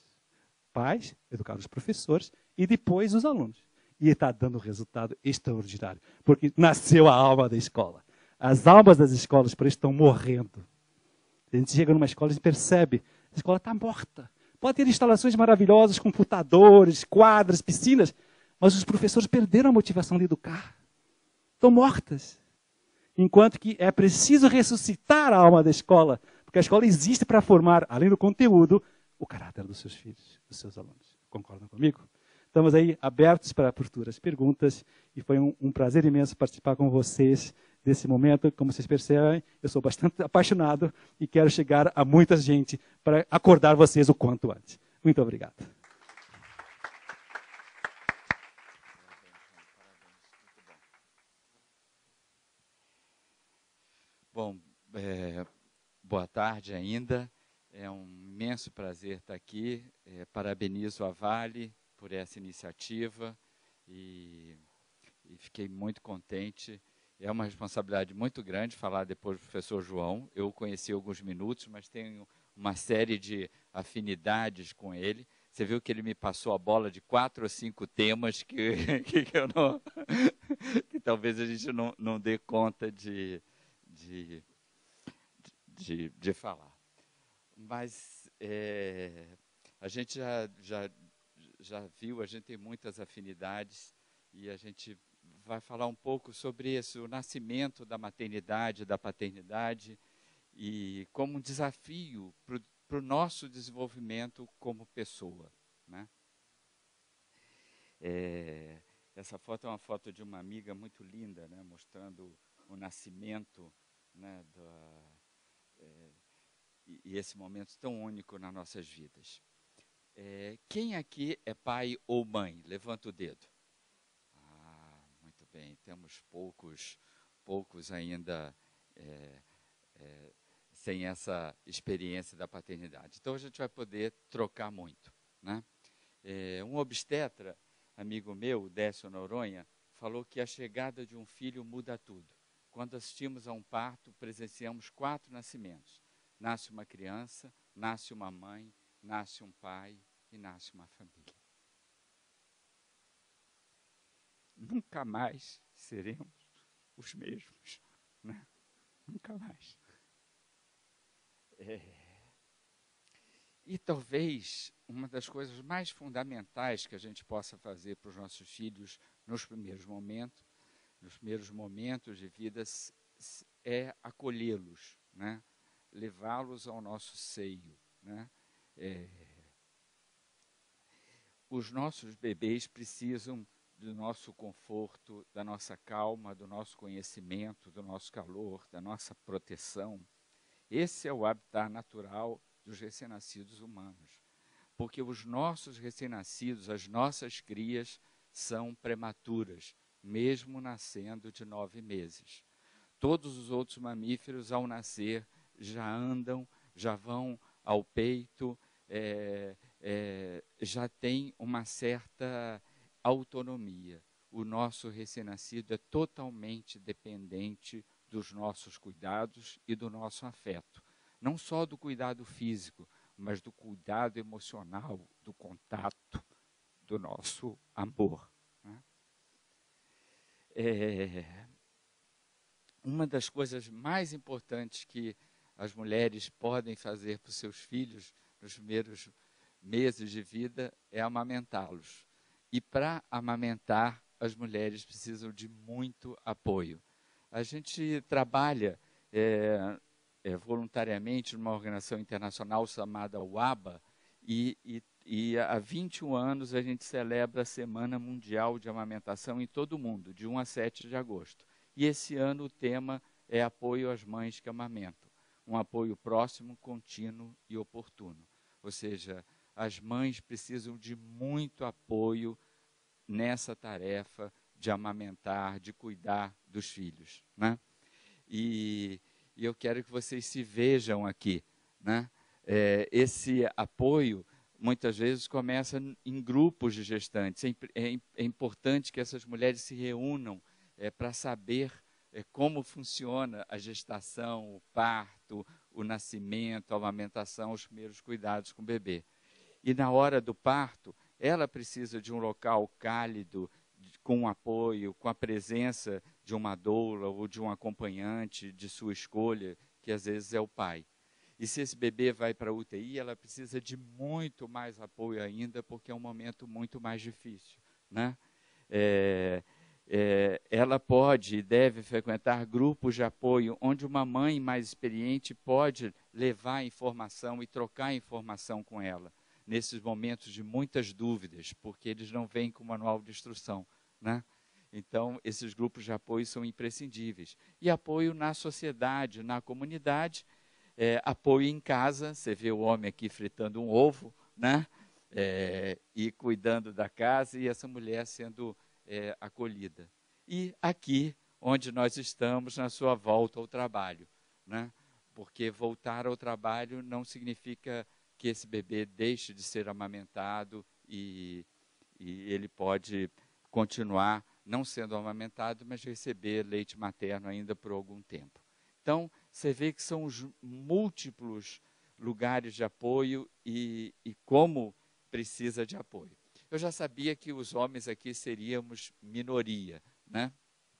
Pais, educar os professores e depois os alunos. E está dando um resultado extraordinário, porque nasceu a alma da escola. As almas das escolas, por isso, estão morrendo. A gente chega numa escola e percebe, a escola está morta. Pode ter instalações maravilhosas, computadores, quadras, piscinas, mas os professores perderam a motivação de educar. Estão mortas. Enquanto que é preciso ressuscitar a alma da escola, porque a escola existe para formar, além do conteúdo, o caráter dos seus filhos, dos seus alunos. Concordam comigo? Estamos aí abertos para futuras perguntas e foi um, um prazer imenso participar com vocês desse momento. Como vocês percebem, eu sou bastante apaixonado e quero chegar a muita gente para acordar vocês o quanto antes. Muito obrigado. Bom, é, boa tarde ainda. É um imenso prazer estar aqui. É, parabenizo a Vale por essa iniciativa e, e fiquei muito contente. É uma responsabilidade muito grande falar depois do professor João. Eu o conheci alguns minutos, mas tenho uma série de afinidades com ele. Você viu que ele me passou a bola de quatro ou cinco temas que, que, eu não, que talvez a gente não, não dê conta de, de, de, de falar. Mas é, a gente já, já, já viu, a gente tem muitas afinidades e a gente vai falar um pouco sobre isso, o nascimento da maternidade, da paternidade, e como um desafio para o nosso desenvolvimento como pessoa, né? É, essa foto é uma foto de uma amiga muito linda, né, mostrando o nascimento, né, da, é, e, e esse momento tão único nas nossas vidas. É, quem aqui é pai ou mãe? Levanta o dedo. Bem, temos poucos, poucos ainda é, é, sem essa experiência da paternidade. Então, a gente vai poder trocar muito, né? É, um obstetra, amigo meu, Décio Noronha, falou que a chegada de um filho muda tudo. Quando assistimos a um parto, presenciamos quatro nascimentos. Nasce uma criança, nasce uma mãe, nasce um pai e nasce uma família. Nunca mais seremos os mesmos, né? Nunca mais. É... E talvez uma das coisas mais fundamentais que a gente possa fazer para os nossos filhos nos primeiros momentos, nos primeiros momentos de vida, é acolhê-los, né? Levá-los ao nosso seio, né? É... Os nossos bebês precisam do nosso conforto, da nossa calma, do nosso conhecimento, do nosso calor, da nossa proteção. Esse é o habitat natural dos recém-nascidos humanos. Porque os nossos recém-nascidos, as nossas crias, são prematuras, mesmo nascendo de nove meses. Todos os outros mamíferos, ao nascer, já andam, já vão ao peito, é, é, já tem uma certa autonomia. O nosso recém-nascido é totalmente dependente dos nossos cuidados e do nosso afeto. Não só do cuidado físico, mas do cuidado emocional, do contato, do nosso amor. Né? É, uma das coisas mais importantes que as mulheres podem fazer para os seus filhos nos primeiros meses de vida é amamentá-los. E para amamentar, as mulheres precisam de muito apoio. A gente trabalha é, é, voluntariamente numa organização internacional chamada U A B A, e, e, e há vinte e um anos a gente celebra a Semana Mundial de Amamentação em todo o mundo, de um a sete de agosto. E esse ano o tema é apoio às mães que amamentam. Um apoio próximo, contínuo e oportuno. Ou seja, as mães precisam de muito apoio nessa tarefa de amamentar, de cuidar dos filhos. Né? E, e eu quero que vocês se vejam aqui. Né? É, esse apoio, muitas vezes, começa em grupos de gestantes. É, é, é importante que essas mulheres se reúnam é, para saber é, como funciona a gestação, o parto, o nascimento, a amamentação, os primeiros cuidados com o bebê. E na hora do parto, ela precisa de um local cálido, com apoio, com a presença de uma doula ou de um acompanhante de sua escolha, que às vezes é o pai. E se esse bebê vai para a U T I, ela precisa de muito mais apoio ainda, porque é um momento muito mais difícil. Né? É, é, ela pode e deve frequentar grupos de apoio, onde uma mãe mais experiente pode levar informação e trocar informação com ela, nesses momentos de muitas dúvidas, porque eles não vêm com manual de instrução. Né? Então, esses grupos de apoio são imprescindíveis. E apoio na sociedade, na comunidade, é, apoio em casa, você vê o homem aqui fritando um ovo, né? É, e cuidando da casa, e essa mulher sendo é, acolhida. E aqui, onde nós estamos, na sua volta ao trabalho. Né? Porque voltar ao trabalho não significa que esse bebê deixe de ser amamentado e, e ele pode continuar não sendo amamentado, mas receber leite materno ainda por algum tempo. Então, você vê que são os múltiplos lugares de apoio e, e como precisa de apoio. Eu já sabia que os homens aqui seríamos minoria, né?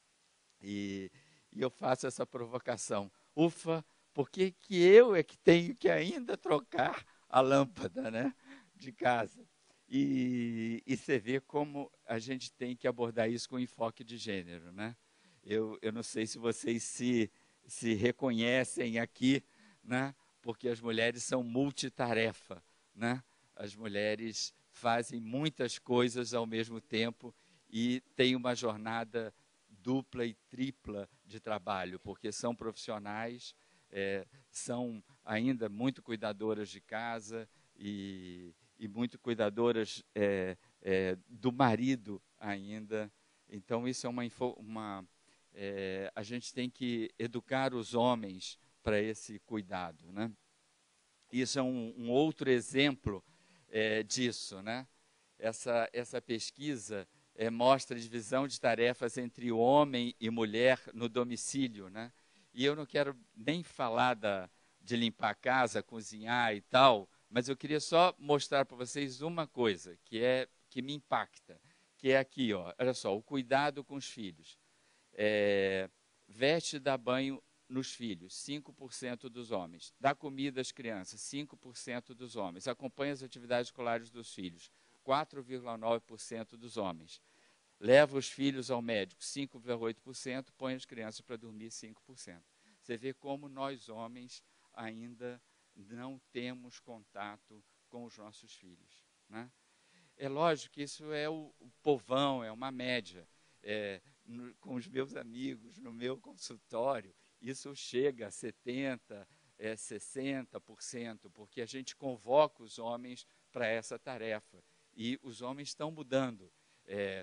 E, e eu faço essa provocação. Ufa, por que que eu é que tenho que ainda trocar a lâmpada, né, de casa? E, e você vê como a gente tem que abordar isso com enfoque de gênero. Né? Eu, eu não sei se vocês se, se reconhecem aqui, né? Porque as mulheres são multitarefa. Né? As mulheres fazem muitas coisas ao mesmo tempo e têm uma jornada dupla e tripla de trabalho, porque são profissionais, é, são ainda muito cuidadoras de casa e, e muito cuidadoras é, é, do marido ainda. Então, isso é uma... uma é, a gente tem que educar os homens para esse cuidado. Né? Isso é um, um outro exemplo é, disso. Né? Essa, essa pesquisa é, mostra a divisão de tarefas entre homem e mulher no domicílio. Né? E eu não quero nem falar da, de limpar a casa, cozinhar e tal, mas eu queria só mostrar para vocês uma coisa que, é, que me impacta, que é aqui, ó, olha só, o cuidado com os filhos. É, veste e dá banho nos filhos, cinco por cento dos homens. Dá comida às crianças, cinco por cento dos homens. Acompanha as atividades escolares dos filhos, quatro vírgula nove por cento dos homens. Leva os filhos ao médico, cinco vírgula oito por cento. Põe as crianças para dormir, cinco por cento. Você vê como nós, homens, ainda não temos contato com os nossos filhos. Né? É lógico que isso é o, o povão, é uma média. É, no, com os meus amigos, no meu consultório, isso chega a setenta por cento, é, sessenta por cento, porque a gente convoca os homens para essa tarefa. E os homens estão mudando. É,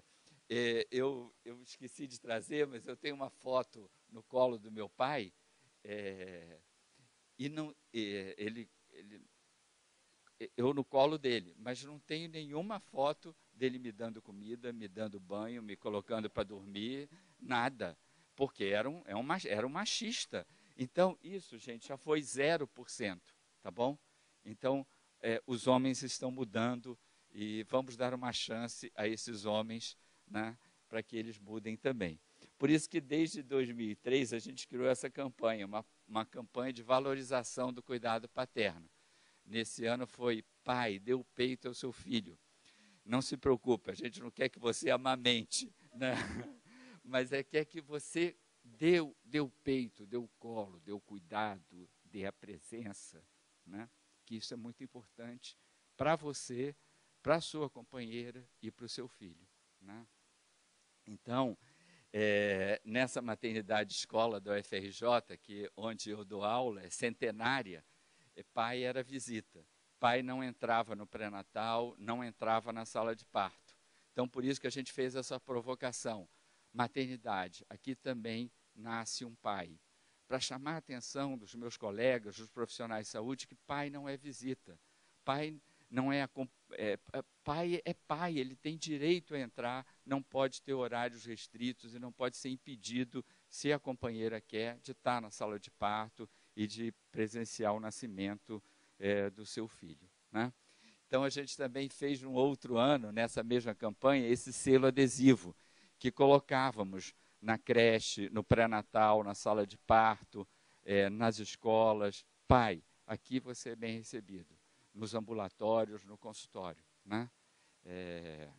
é, eu, eu esqueci de trazer, mas eu tenho uma foto no colo do meu pai, é, e não, é, ele, ele, eu no colo dele, mas não tenho nenhuma foto dele me dando comida, me dando banho, me colocando para dormir, nada, porque era um, é um, era um machista. Então, isso, gente, já foi zero por cento, tá bom? Então, é, os homens estão mudando e vamos dar uma chance a esses homens, né, para que eles mudem também. Por isso que desde dois mil e três a gente criou essa campanha, uma, uma campanha de valorização do cuidado paterno. Nesse ano foi: pai, dê o peito ao seu filho. Não se preocupe, a gente não quer que você amamente, né? Mas é quer que você dê, dê o peito, dê o colo, dê o cuidado, dê a presença, né? Que isso é muito importante para você, para a sua companheira e para o seu filho, né? Então, é, nessa maternidade escola da U F R J, que, onde eu dou aula, é centenária, é, pai era visita. Pai não entrava no pré-natal, não entrava na sala de parto. Então, por isso que a gente fez essa provocação. Maternidade, aqui também nasce um pai. Para chamar a atenção dos meus colegas, dos profissionais de saúde, que pai não é visita. Pai não é, é, pai é pai, ele tem direito a entrar, não pode ter horários restritos e não pode ser impedido, se a companheira quer, de estar na sala de parto e de presenciar o nascimento é, do seu filho, né? Então, a gente também fez um outro ano, nessa mesma campanha, esse selo adesivo, que colocávamos na creche, no pré-natal, na sala de parto, é, nas escolas. Pai, aqui você é bem recebido. Nos ambulatórios, no consultório, né? É,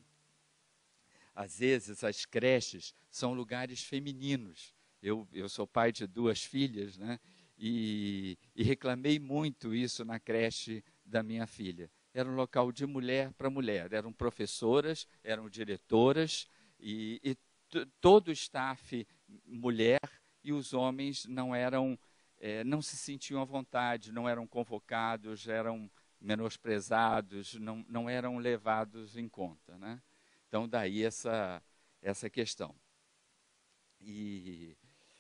às vezes, as creches são lugares femininos. Eu, eu sou pai de duas filhas, né? E, e reclamei muito isso na creche da minha filha. Era um local de mulher para mulher. Eram professoras, eram diretoras, e, e todo o staff mulher, e os homens não eram, é, não se sentiam à vontade, não eram convocados, eram menosprezados, não, não eram levados em conta, né? Então, daí essa, essa questão. E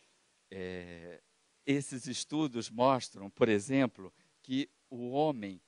é, esses estudos mostram, por exemplo, que o homem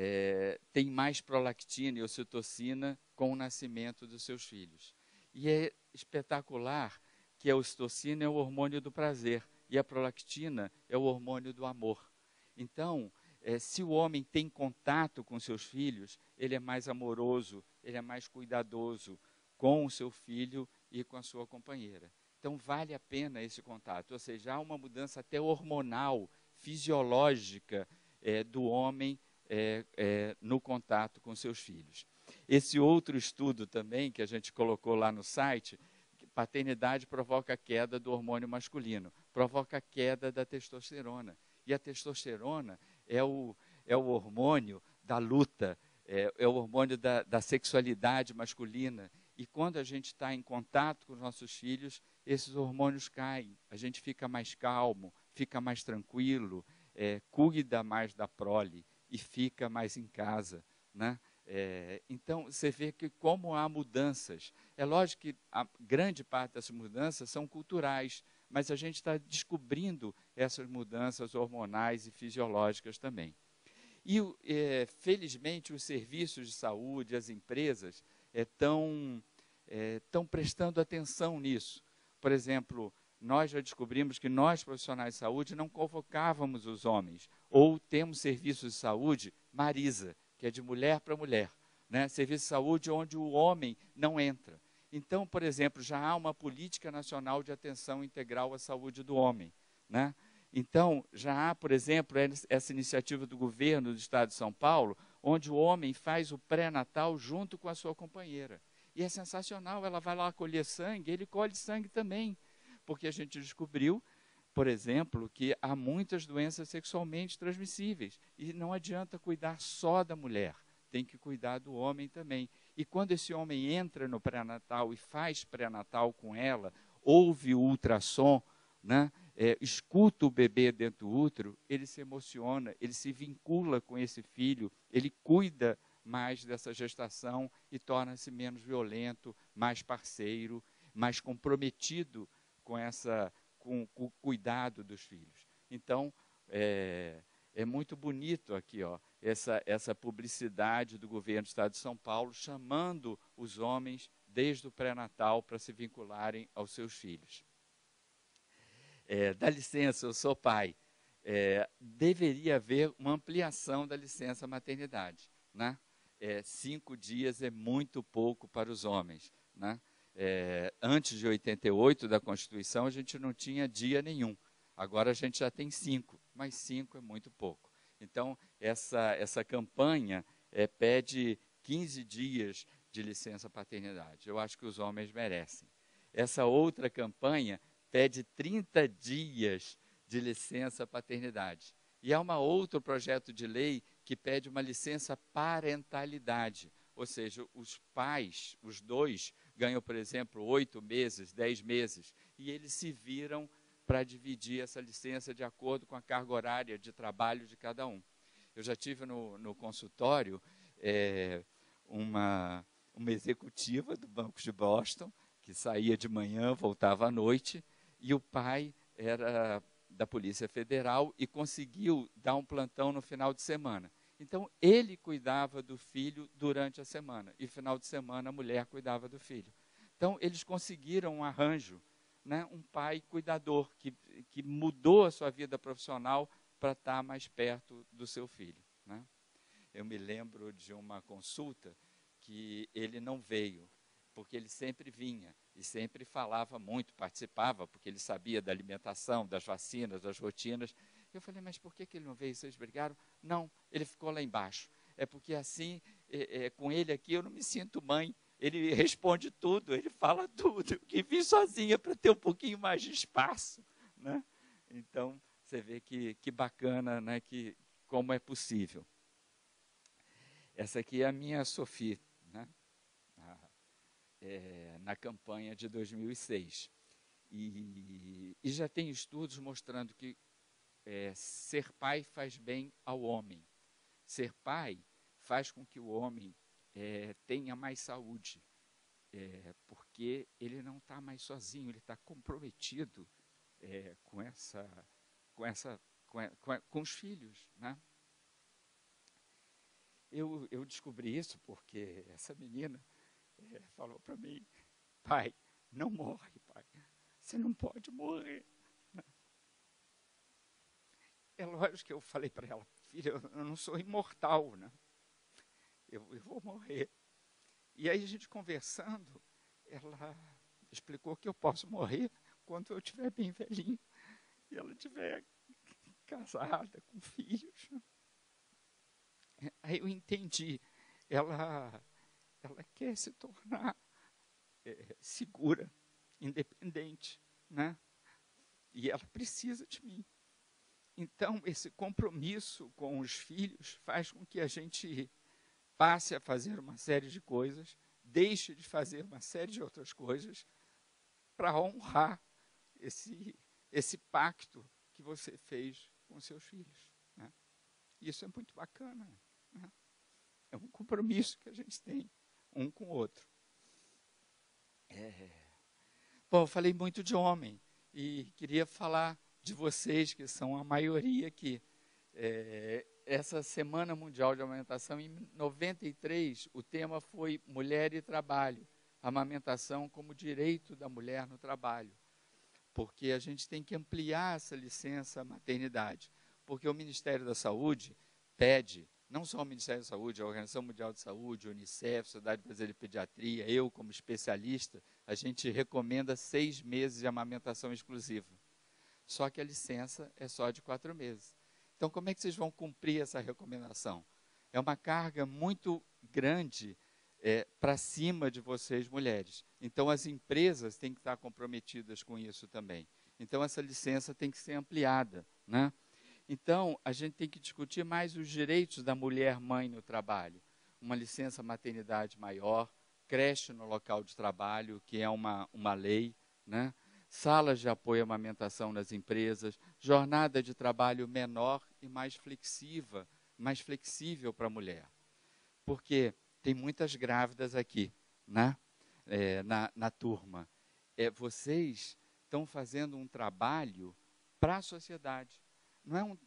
é, tem mais prolactina e ocitocina com o nascimento dos seus filhos. E é espetacular que a ocitocina é o hormônio do prazer e a prolactina é o hormônio do amor. Então, é, se o homem tem contato com seus filhos, ele é mais amoroso, ele é mais cuidadoso com o seu filho e com a sua companheira. Então, vale a pena esse contato, ou seja, há uma mudança até hormonal, fisiológica é, do homem é, é, no contato com seus filhos. Esse outro estudo também, que a gente colocou lá no site, paternidade provoca a queda do hormônio masculino, provoca a queda da testosterona. E a testosterona é o, é o hormônio da luta, é, é o hormônio da, da sexualidade masculina. E quando a gente está em contato com os nossos filhos, esses hormônios caem. A gente fica mais calmo, fica mais tranquilo, é, cuida mais da prole e fica mais em casa, né? É, então, você vê que como há mudanças. É lógico que a grande parte dessas mudanças são culturais, mas a gente está descobrindo essas mudanças hormonais e fisiológicas também. E, é, felizmente, os serviços de saúde, as empresas, estão é, é, prestando atenção nisso. Por exemplo, nós já descobrimos que nós, profissionais de saúde, não convocávamos os homens. Ou temos serviços de saúde, Marisa, que é de mulher para mulher, né? Serviço de saúde onde o homem não entra. Então, por exemplo, já há uma política nacional de atenção integral à saúde do homem, né? Então, já há, por exemplo, essa iniciativa do governo do Estado de São Paulo, onde o homem faz o pré-natal junto com a sua companheira. E é sensacional, ela vai lá colher sangue, ele colhe sangue também, porque a gente descobriu, por exemplo, que há muitas doenças sexualmente transmissíveis e não adianta cuidar só da mulher, tem que cuidar do homem também. E quando esse homem entra no pré-natal e faz pré-natal com ela, ouve o ultrassom, né, é, escuta o bebê dentro do útero, ele se emociona, ele se vincula com esse filho, ele cuida mais dessa gestação e torna-se menos violento, mais parceiro, mais comprometido com, essa, com, com o cuidado dos filhos. Então, é, é muito bonito aqui, ó, essa, essa publicidade do governo do Estado de São Paulo chamando os homens desde o pré-natal para se vincularem aos seus filhos. É, dá licença, eu sou pai. É, deveria haver uma ampliação da licença maternidade, né? É, cinco dias é muito pouco para os homens, né? É, antes de oitenta e oito, da Constituição, a gente não tinha dia nenhum. Agora a gente já tem cinco, mas cinco é muito pouco. Então, essa, essa campanha é, pede quinze dias de licença paternidade. Eu acho que os homens merecem. Essa outra campanha pede trinta dias de licença paternidade. E há um outro projeto de lei que pede uma licença parentalidade, ou seja, os pais, os dois, ganham, por exemplo, oito meses, dez meses, e eles se viram para dividir essa licença de acordo com a carga horária de trabalho de cada um. Eu já tive no, no consultório é, uma, uma executiva do Banco de Boston, que saía de manhã, voltava à noite, e o pai era da Polícia Federal e conseguiu dar um plantão no final de semana. Então, ele cuidava do filho durante a semana, e no final de semana a mulher cuidava do filho. Então, eles conseguiram um arranjo, né, um pai cuidador, que, que mudou a sua vida profissional para estar mais perto do seu filho, né? Eu me lembro de uma consulta que ele não veio, porque ele sempre vinha e sempre falava muito, participava, porque ele sabia da alimentação, das vacinas, das rotinas. Eu falei, mas por que, que ele não veio? Vocês brigaram? Não, ele ficou lá embaixo. É porque assim, é, é, com ele aqui, eu não me sinto mãe. Ele responde tudo, ele fala tudo. Eu que vim sozinha para ter um pouquinho mais de espaço, né? Então, você vê que, que bacana, né? Que, como é possível. Essa aqui é a minha Sophie, né? É, na campanha de dois mil e seis. E, e já tem estudos mostrando que é, ser pai faz bem ao homem. Ser pai faz com que o homem é, tenha mais saúde, é, porque ele não está mais sozinho, ele está comprometido é, com, essa, com, essa, com, a, com, a, com os filhos, né? Eu, eu descobri isso porque essa menina é, falou para mim, pai, não morre, pai, você não pode morrer. É lógico que eu falei para ela, filha, eu não sou imortal, né? Eu, eu vou morrer. E aí a gente conversando, ela explicou que eu posso morrer quando eu estiver bem velhinho e ela estiver casada, com filhos. Aí eu entendi, ela, ela quer se tornar é, segura, independente, né? E ela precisa de mim. Então, esse compromisso com os filhos faz com que a gente passe a fazer uma série de coisas, deixe de fazer uma série de outras coisas para honrar esse, esse pacto que você fez com seus filhos, né? Isso é muito bacana, né? É um compromisso que a gente tem um com o outro. É... Bom, eu falei muito de homem e queria falar de vocês, que são a maioria aqui. É, essa Semana Mundial de Amamentação, em noventa e três, o tema foi Mulher e Trabalho, amamentação como direito da mulher no trabalho, porque a gente tem que ampliar essa licença maternidade, porque o Ministério da Saúde pede, não só o Ministério da Saúde, a Organização Mundial de Saúde, a Unicef, a Sociedade Brasileira de Pediatria, eu como especialista, a gente recomenda seis meses de amamentação exclusiva. Só que a licença é só de quatro meses. Então, como é que vocês vão cumprir essa recomendação? É uma carga muito grande é, para cima de vocês, mulheres. Então, as empresas têm que estar comprometidas com isso também. Então, essa licença tem que ser ampliada, né? Então, a gente tem que discutir mais os direitos da mulher-mãe no trabalho. Uma licença maternidade maior, creche no local de trabalho, que é uma, uma lei, né? Salas de apoio à amamentação nas empresas, jornada de trabalho menor e mais flexível, mais flexível para a mulher. porque tem muitas grávidas aqui, né? É, na, na turma. É, vocês estão fazendo um trabalho para a sociedade. Não é um,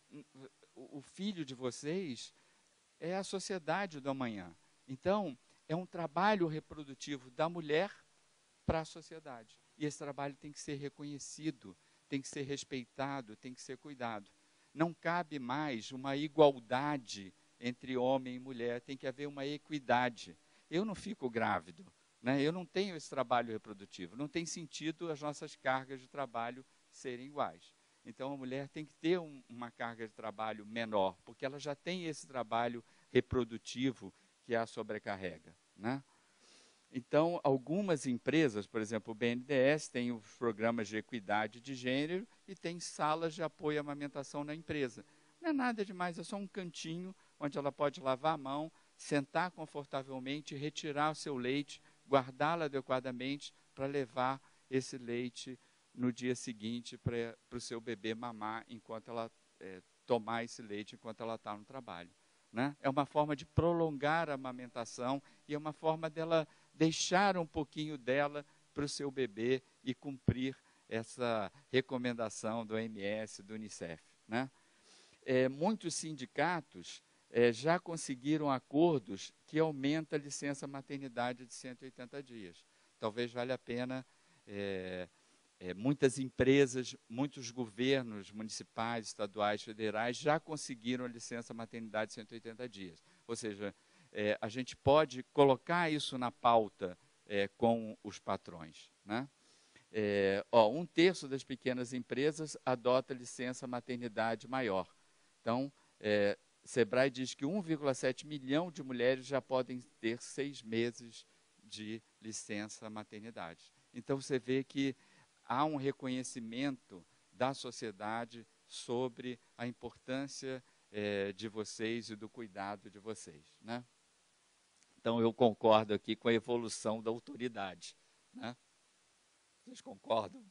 o filho de vocês é a sociedade do amanhã. Então, é um trabalho reprodutivo da mulher para a sociedade. E esse trabalho tem que ser reconhecido, tem que ser respeitado, tem que ser cuidado. Não cabe mais uma igualdade entre homem e mulher, tem que haver uma equidade. Eu não fico grávido, né? Eu não tenho esse trabalho reprodutivo, não tem sentido as nossas cargas de trabalho serem iguais. Então, a mulher tem que ter um, uma carga de trabalho menor, porque ela já tem esse trabalho reprodutivo que a sobrecarrega, né? Então, algumas empresas, por exemplo, o B N D E S tem os programas de equidade de gênero e tem salas de apoio à amamentação na empresa. Não é nada demais, é só um cantinho onde ela pode lavar a mão, sentar confortavelmente, retirar o seu leite, guardá-lo adequadamente para levar esse leite no dia seguinte para o seu bebê mamar enquanto ela é, tomar esse leite enquanto ela está no trabalho, né? É uma forma de prolongar a amamentação e é uma forma dela deixar um pouquinho dela para o seu bebê e cumprir essa recomendação do O M S, do Unicef, né? É, muitos sindicatos é, já conseguiram acordos que aumentam a licença maternidade de cento e oitenta dias. Talvez valha a pena, é, é, muitas empresas, muitos governos municipais, estaduais, federais já conseguiram a licença maternidade de cento e oitenta dias. Ou seja, é, a gente pode colocar isso na pauta é, com os patrões, né? É, ó, um terço das pequenas empresas adota licença maternidade maior. Então, é, Sebrae diz que um vírgula sete milhão de mulheres já podem ter seis meses de licença maternidade. Então, você vê que há um reconhecimento da sociedade sobre a importância é, de vocês e do cuidado de vocês, né? Então, eu concordo aqui com a evolução da autoridade, né? Vocês concordam?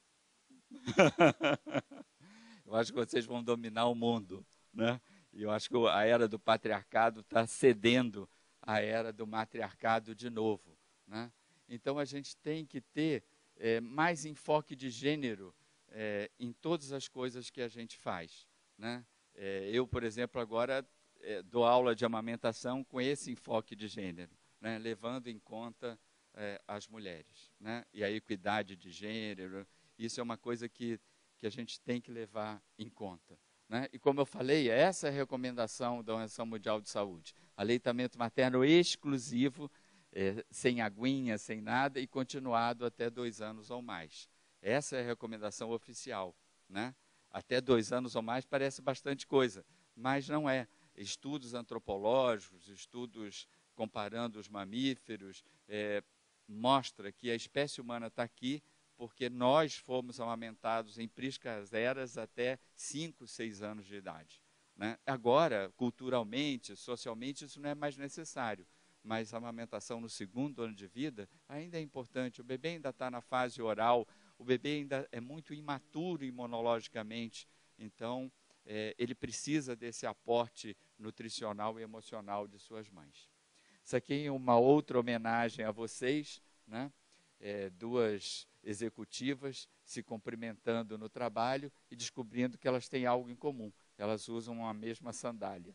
Eu acho que vocês vão dominar o mundo, né? E eu acho que a era do patriarcado está cedendo à era do matriarcado de novo, né? Então, a gente tem que ter é, mais enfoque de gênero é, em todas as coisas que a gente faz, né? É, eu, por exemplo, agora é, dou aula de amamentação com esse enfoque de gênero, né? Levando em conta é, as mulheres, né? E a equidade de gênero, isso é uma coisa que, que a gente tem que levar em conta, né? E como eu falei, essa é a recomendação da Organização Mundial de Saúde, aleitamento materno exclusivo, é, sem aguinha, sem nada, e continuado até dois anos ou mais. Essa é a recomendação oficial, né? Até dois anos ou mais parece bastante coisa, mas não é. Estudos antropológicos, estudos comparando os mamíferos, é, mostra que a espécie humana está aqui porque nós fomos amamentados em priscas eras até cinco, seis anos de idade, né? Agora, culturalmente, socialmente, isso não é mais necessário, mas a amamentação no segundo ano de vida ainda é importante. O bebê ainda está na fase oral, o bebê ainda é muito imaturo imunologicamente, então é, ele precisa desse aporte nutricional e emocional de suas mães. Isso aqui é uma outra homenagem a vocês, né? É, duas executivas se cumprimentando no trabalho e descobrindo que elas têm algo em comum. Elas usam a mesma sandália.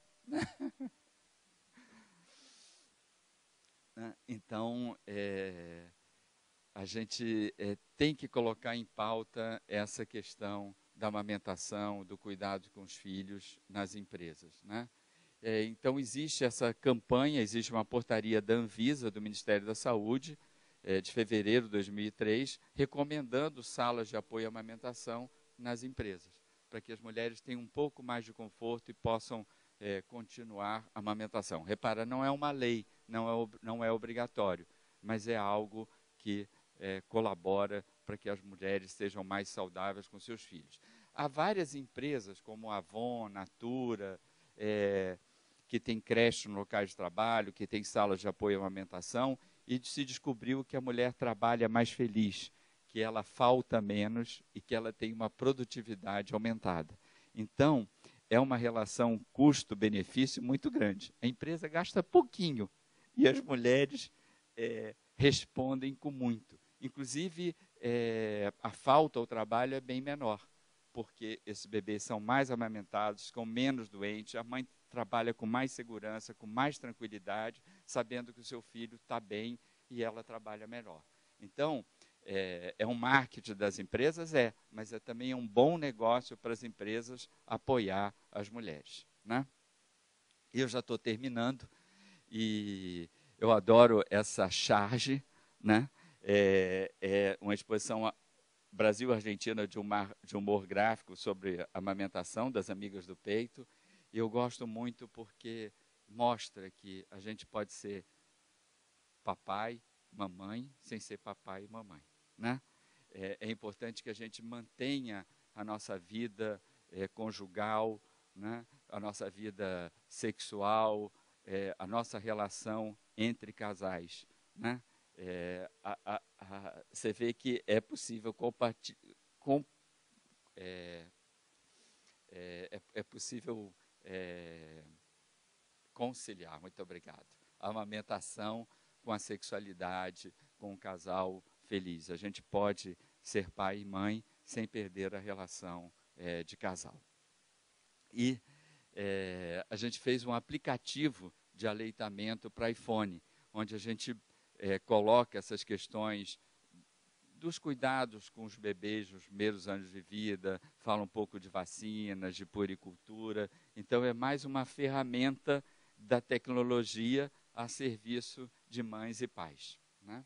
Então, é, a gente é, tem que colocar em pauta essa questão da amamentação, do cuidado com os filhos nas empresas, né? É, então, existe essa campanha, existe uma portaria da Anvisa, do Ministério da Saúde, é, de fevereiro de dois mil e três, recomendando salas de apoio à amamentação nas empresas, para que as mulheres tenham um pouco mais de conforto e possam é, continuar a amamentação. Repara, não é uma lei, não é, não é obrigatório, mas é algo que é, colabora para que as mulheres sejam mais saudáveis com seus filhos. Há várias empresas, como a Avon, Natura, é, que tem creche no locais de trabalho, que tem salas de apoio à amamentação, e se descobriu que a mulher trabalha mais feliz, que ela falta menos e que ela tem uma produtividade aumentada. Então, é uma relação custo-benefício muito grande. A empresa gasta pouquinho e as mulheres é, respondem com muito. Inclusive, é, a falta ao trabalho é bem menor, porque esses bebês são mais amamentados, ficam menos doentes, a mãe trabalha com mais segurança, com mais tranquilidade, sabendo que o seu filho está bem e ela trabalha melhor. Então, é, é um marketing das empresas? É, mas é também um bom negócio para as empresas apoiar as mulheres, né? Eu já estou terminando e eu adoro essa charge, né? É, é uma exposição Brasil-Argentina de, uma, de humor gráfico sobre a amamentação das amigas do peito. E eu gosto muito porque mostra que a gente pode ser papai, mamãe, sem ser papai e mamãe, né? É, é importante que a gente mantenha a nossa vida é, conjugal, né? A nossa vida sexual, é, a nossa relação entre casais, né? É, a, a, a, você vê que é possível compartilhar, com, é, é, é possível é, conciliar, muito obrigado, a amamentação com a sexualidade, com um casal feliz. A gente pode ser pai e mãe sem perder a relação é, de casal. E é, a gente fez um aplicativo de aleitamento para iPhone, onde a gente é, coloca essas questões dos cuidados com os bebês nos primeiros anos de vida, fala um pouco de vacinas, de puericultura. Então, é mais uma ferramenta da tecnologia a serviço de mães e pais, né?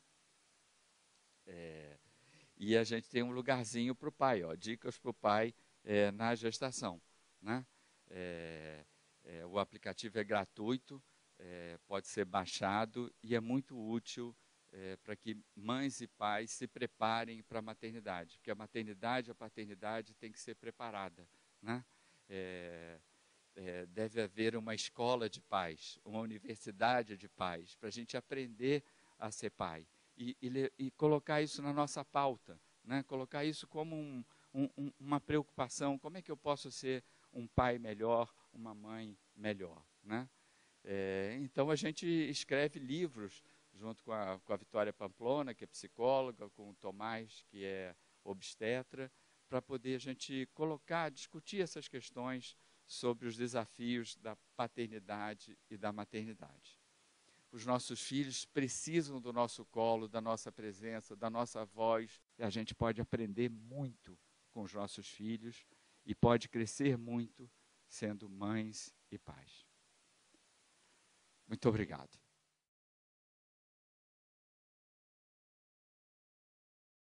É, e a gente tem um lugarzinho para o pai, ó, dicas para o pai é, na gestação, né? É, é, o aplicativo é gratuito, é, pode ser baixado e é muito útil é, para que mães e pais se preparem para a maternidade, porque a maternidade e a paternidade tem que ser preparada, né? É, é, deve haver uma escola de pais, uma universidade de pais, para a gente aprender a ser pai e, e, e colocar isso na nossa pauta, né? Colocar isso como um, um, uma preocupação, como é que eu posso ser um pai melhor, uma mãe melhor, né? É, então, a gente escreve livros junto com a, com a Vitória Pamplona, que é psicóloga, com o Tomás, que é obstetra, para poder a gente colocar, discutir essas questões sobre os desafios da paternidade e da maternidade. Os nossos filhos precisam do nosso colo, da nossa presença, da nossa voz, e a gente pode aprender muito com os nossos filhos e pode crescer muito sendo mães e pais. Muito obrigado.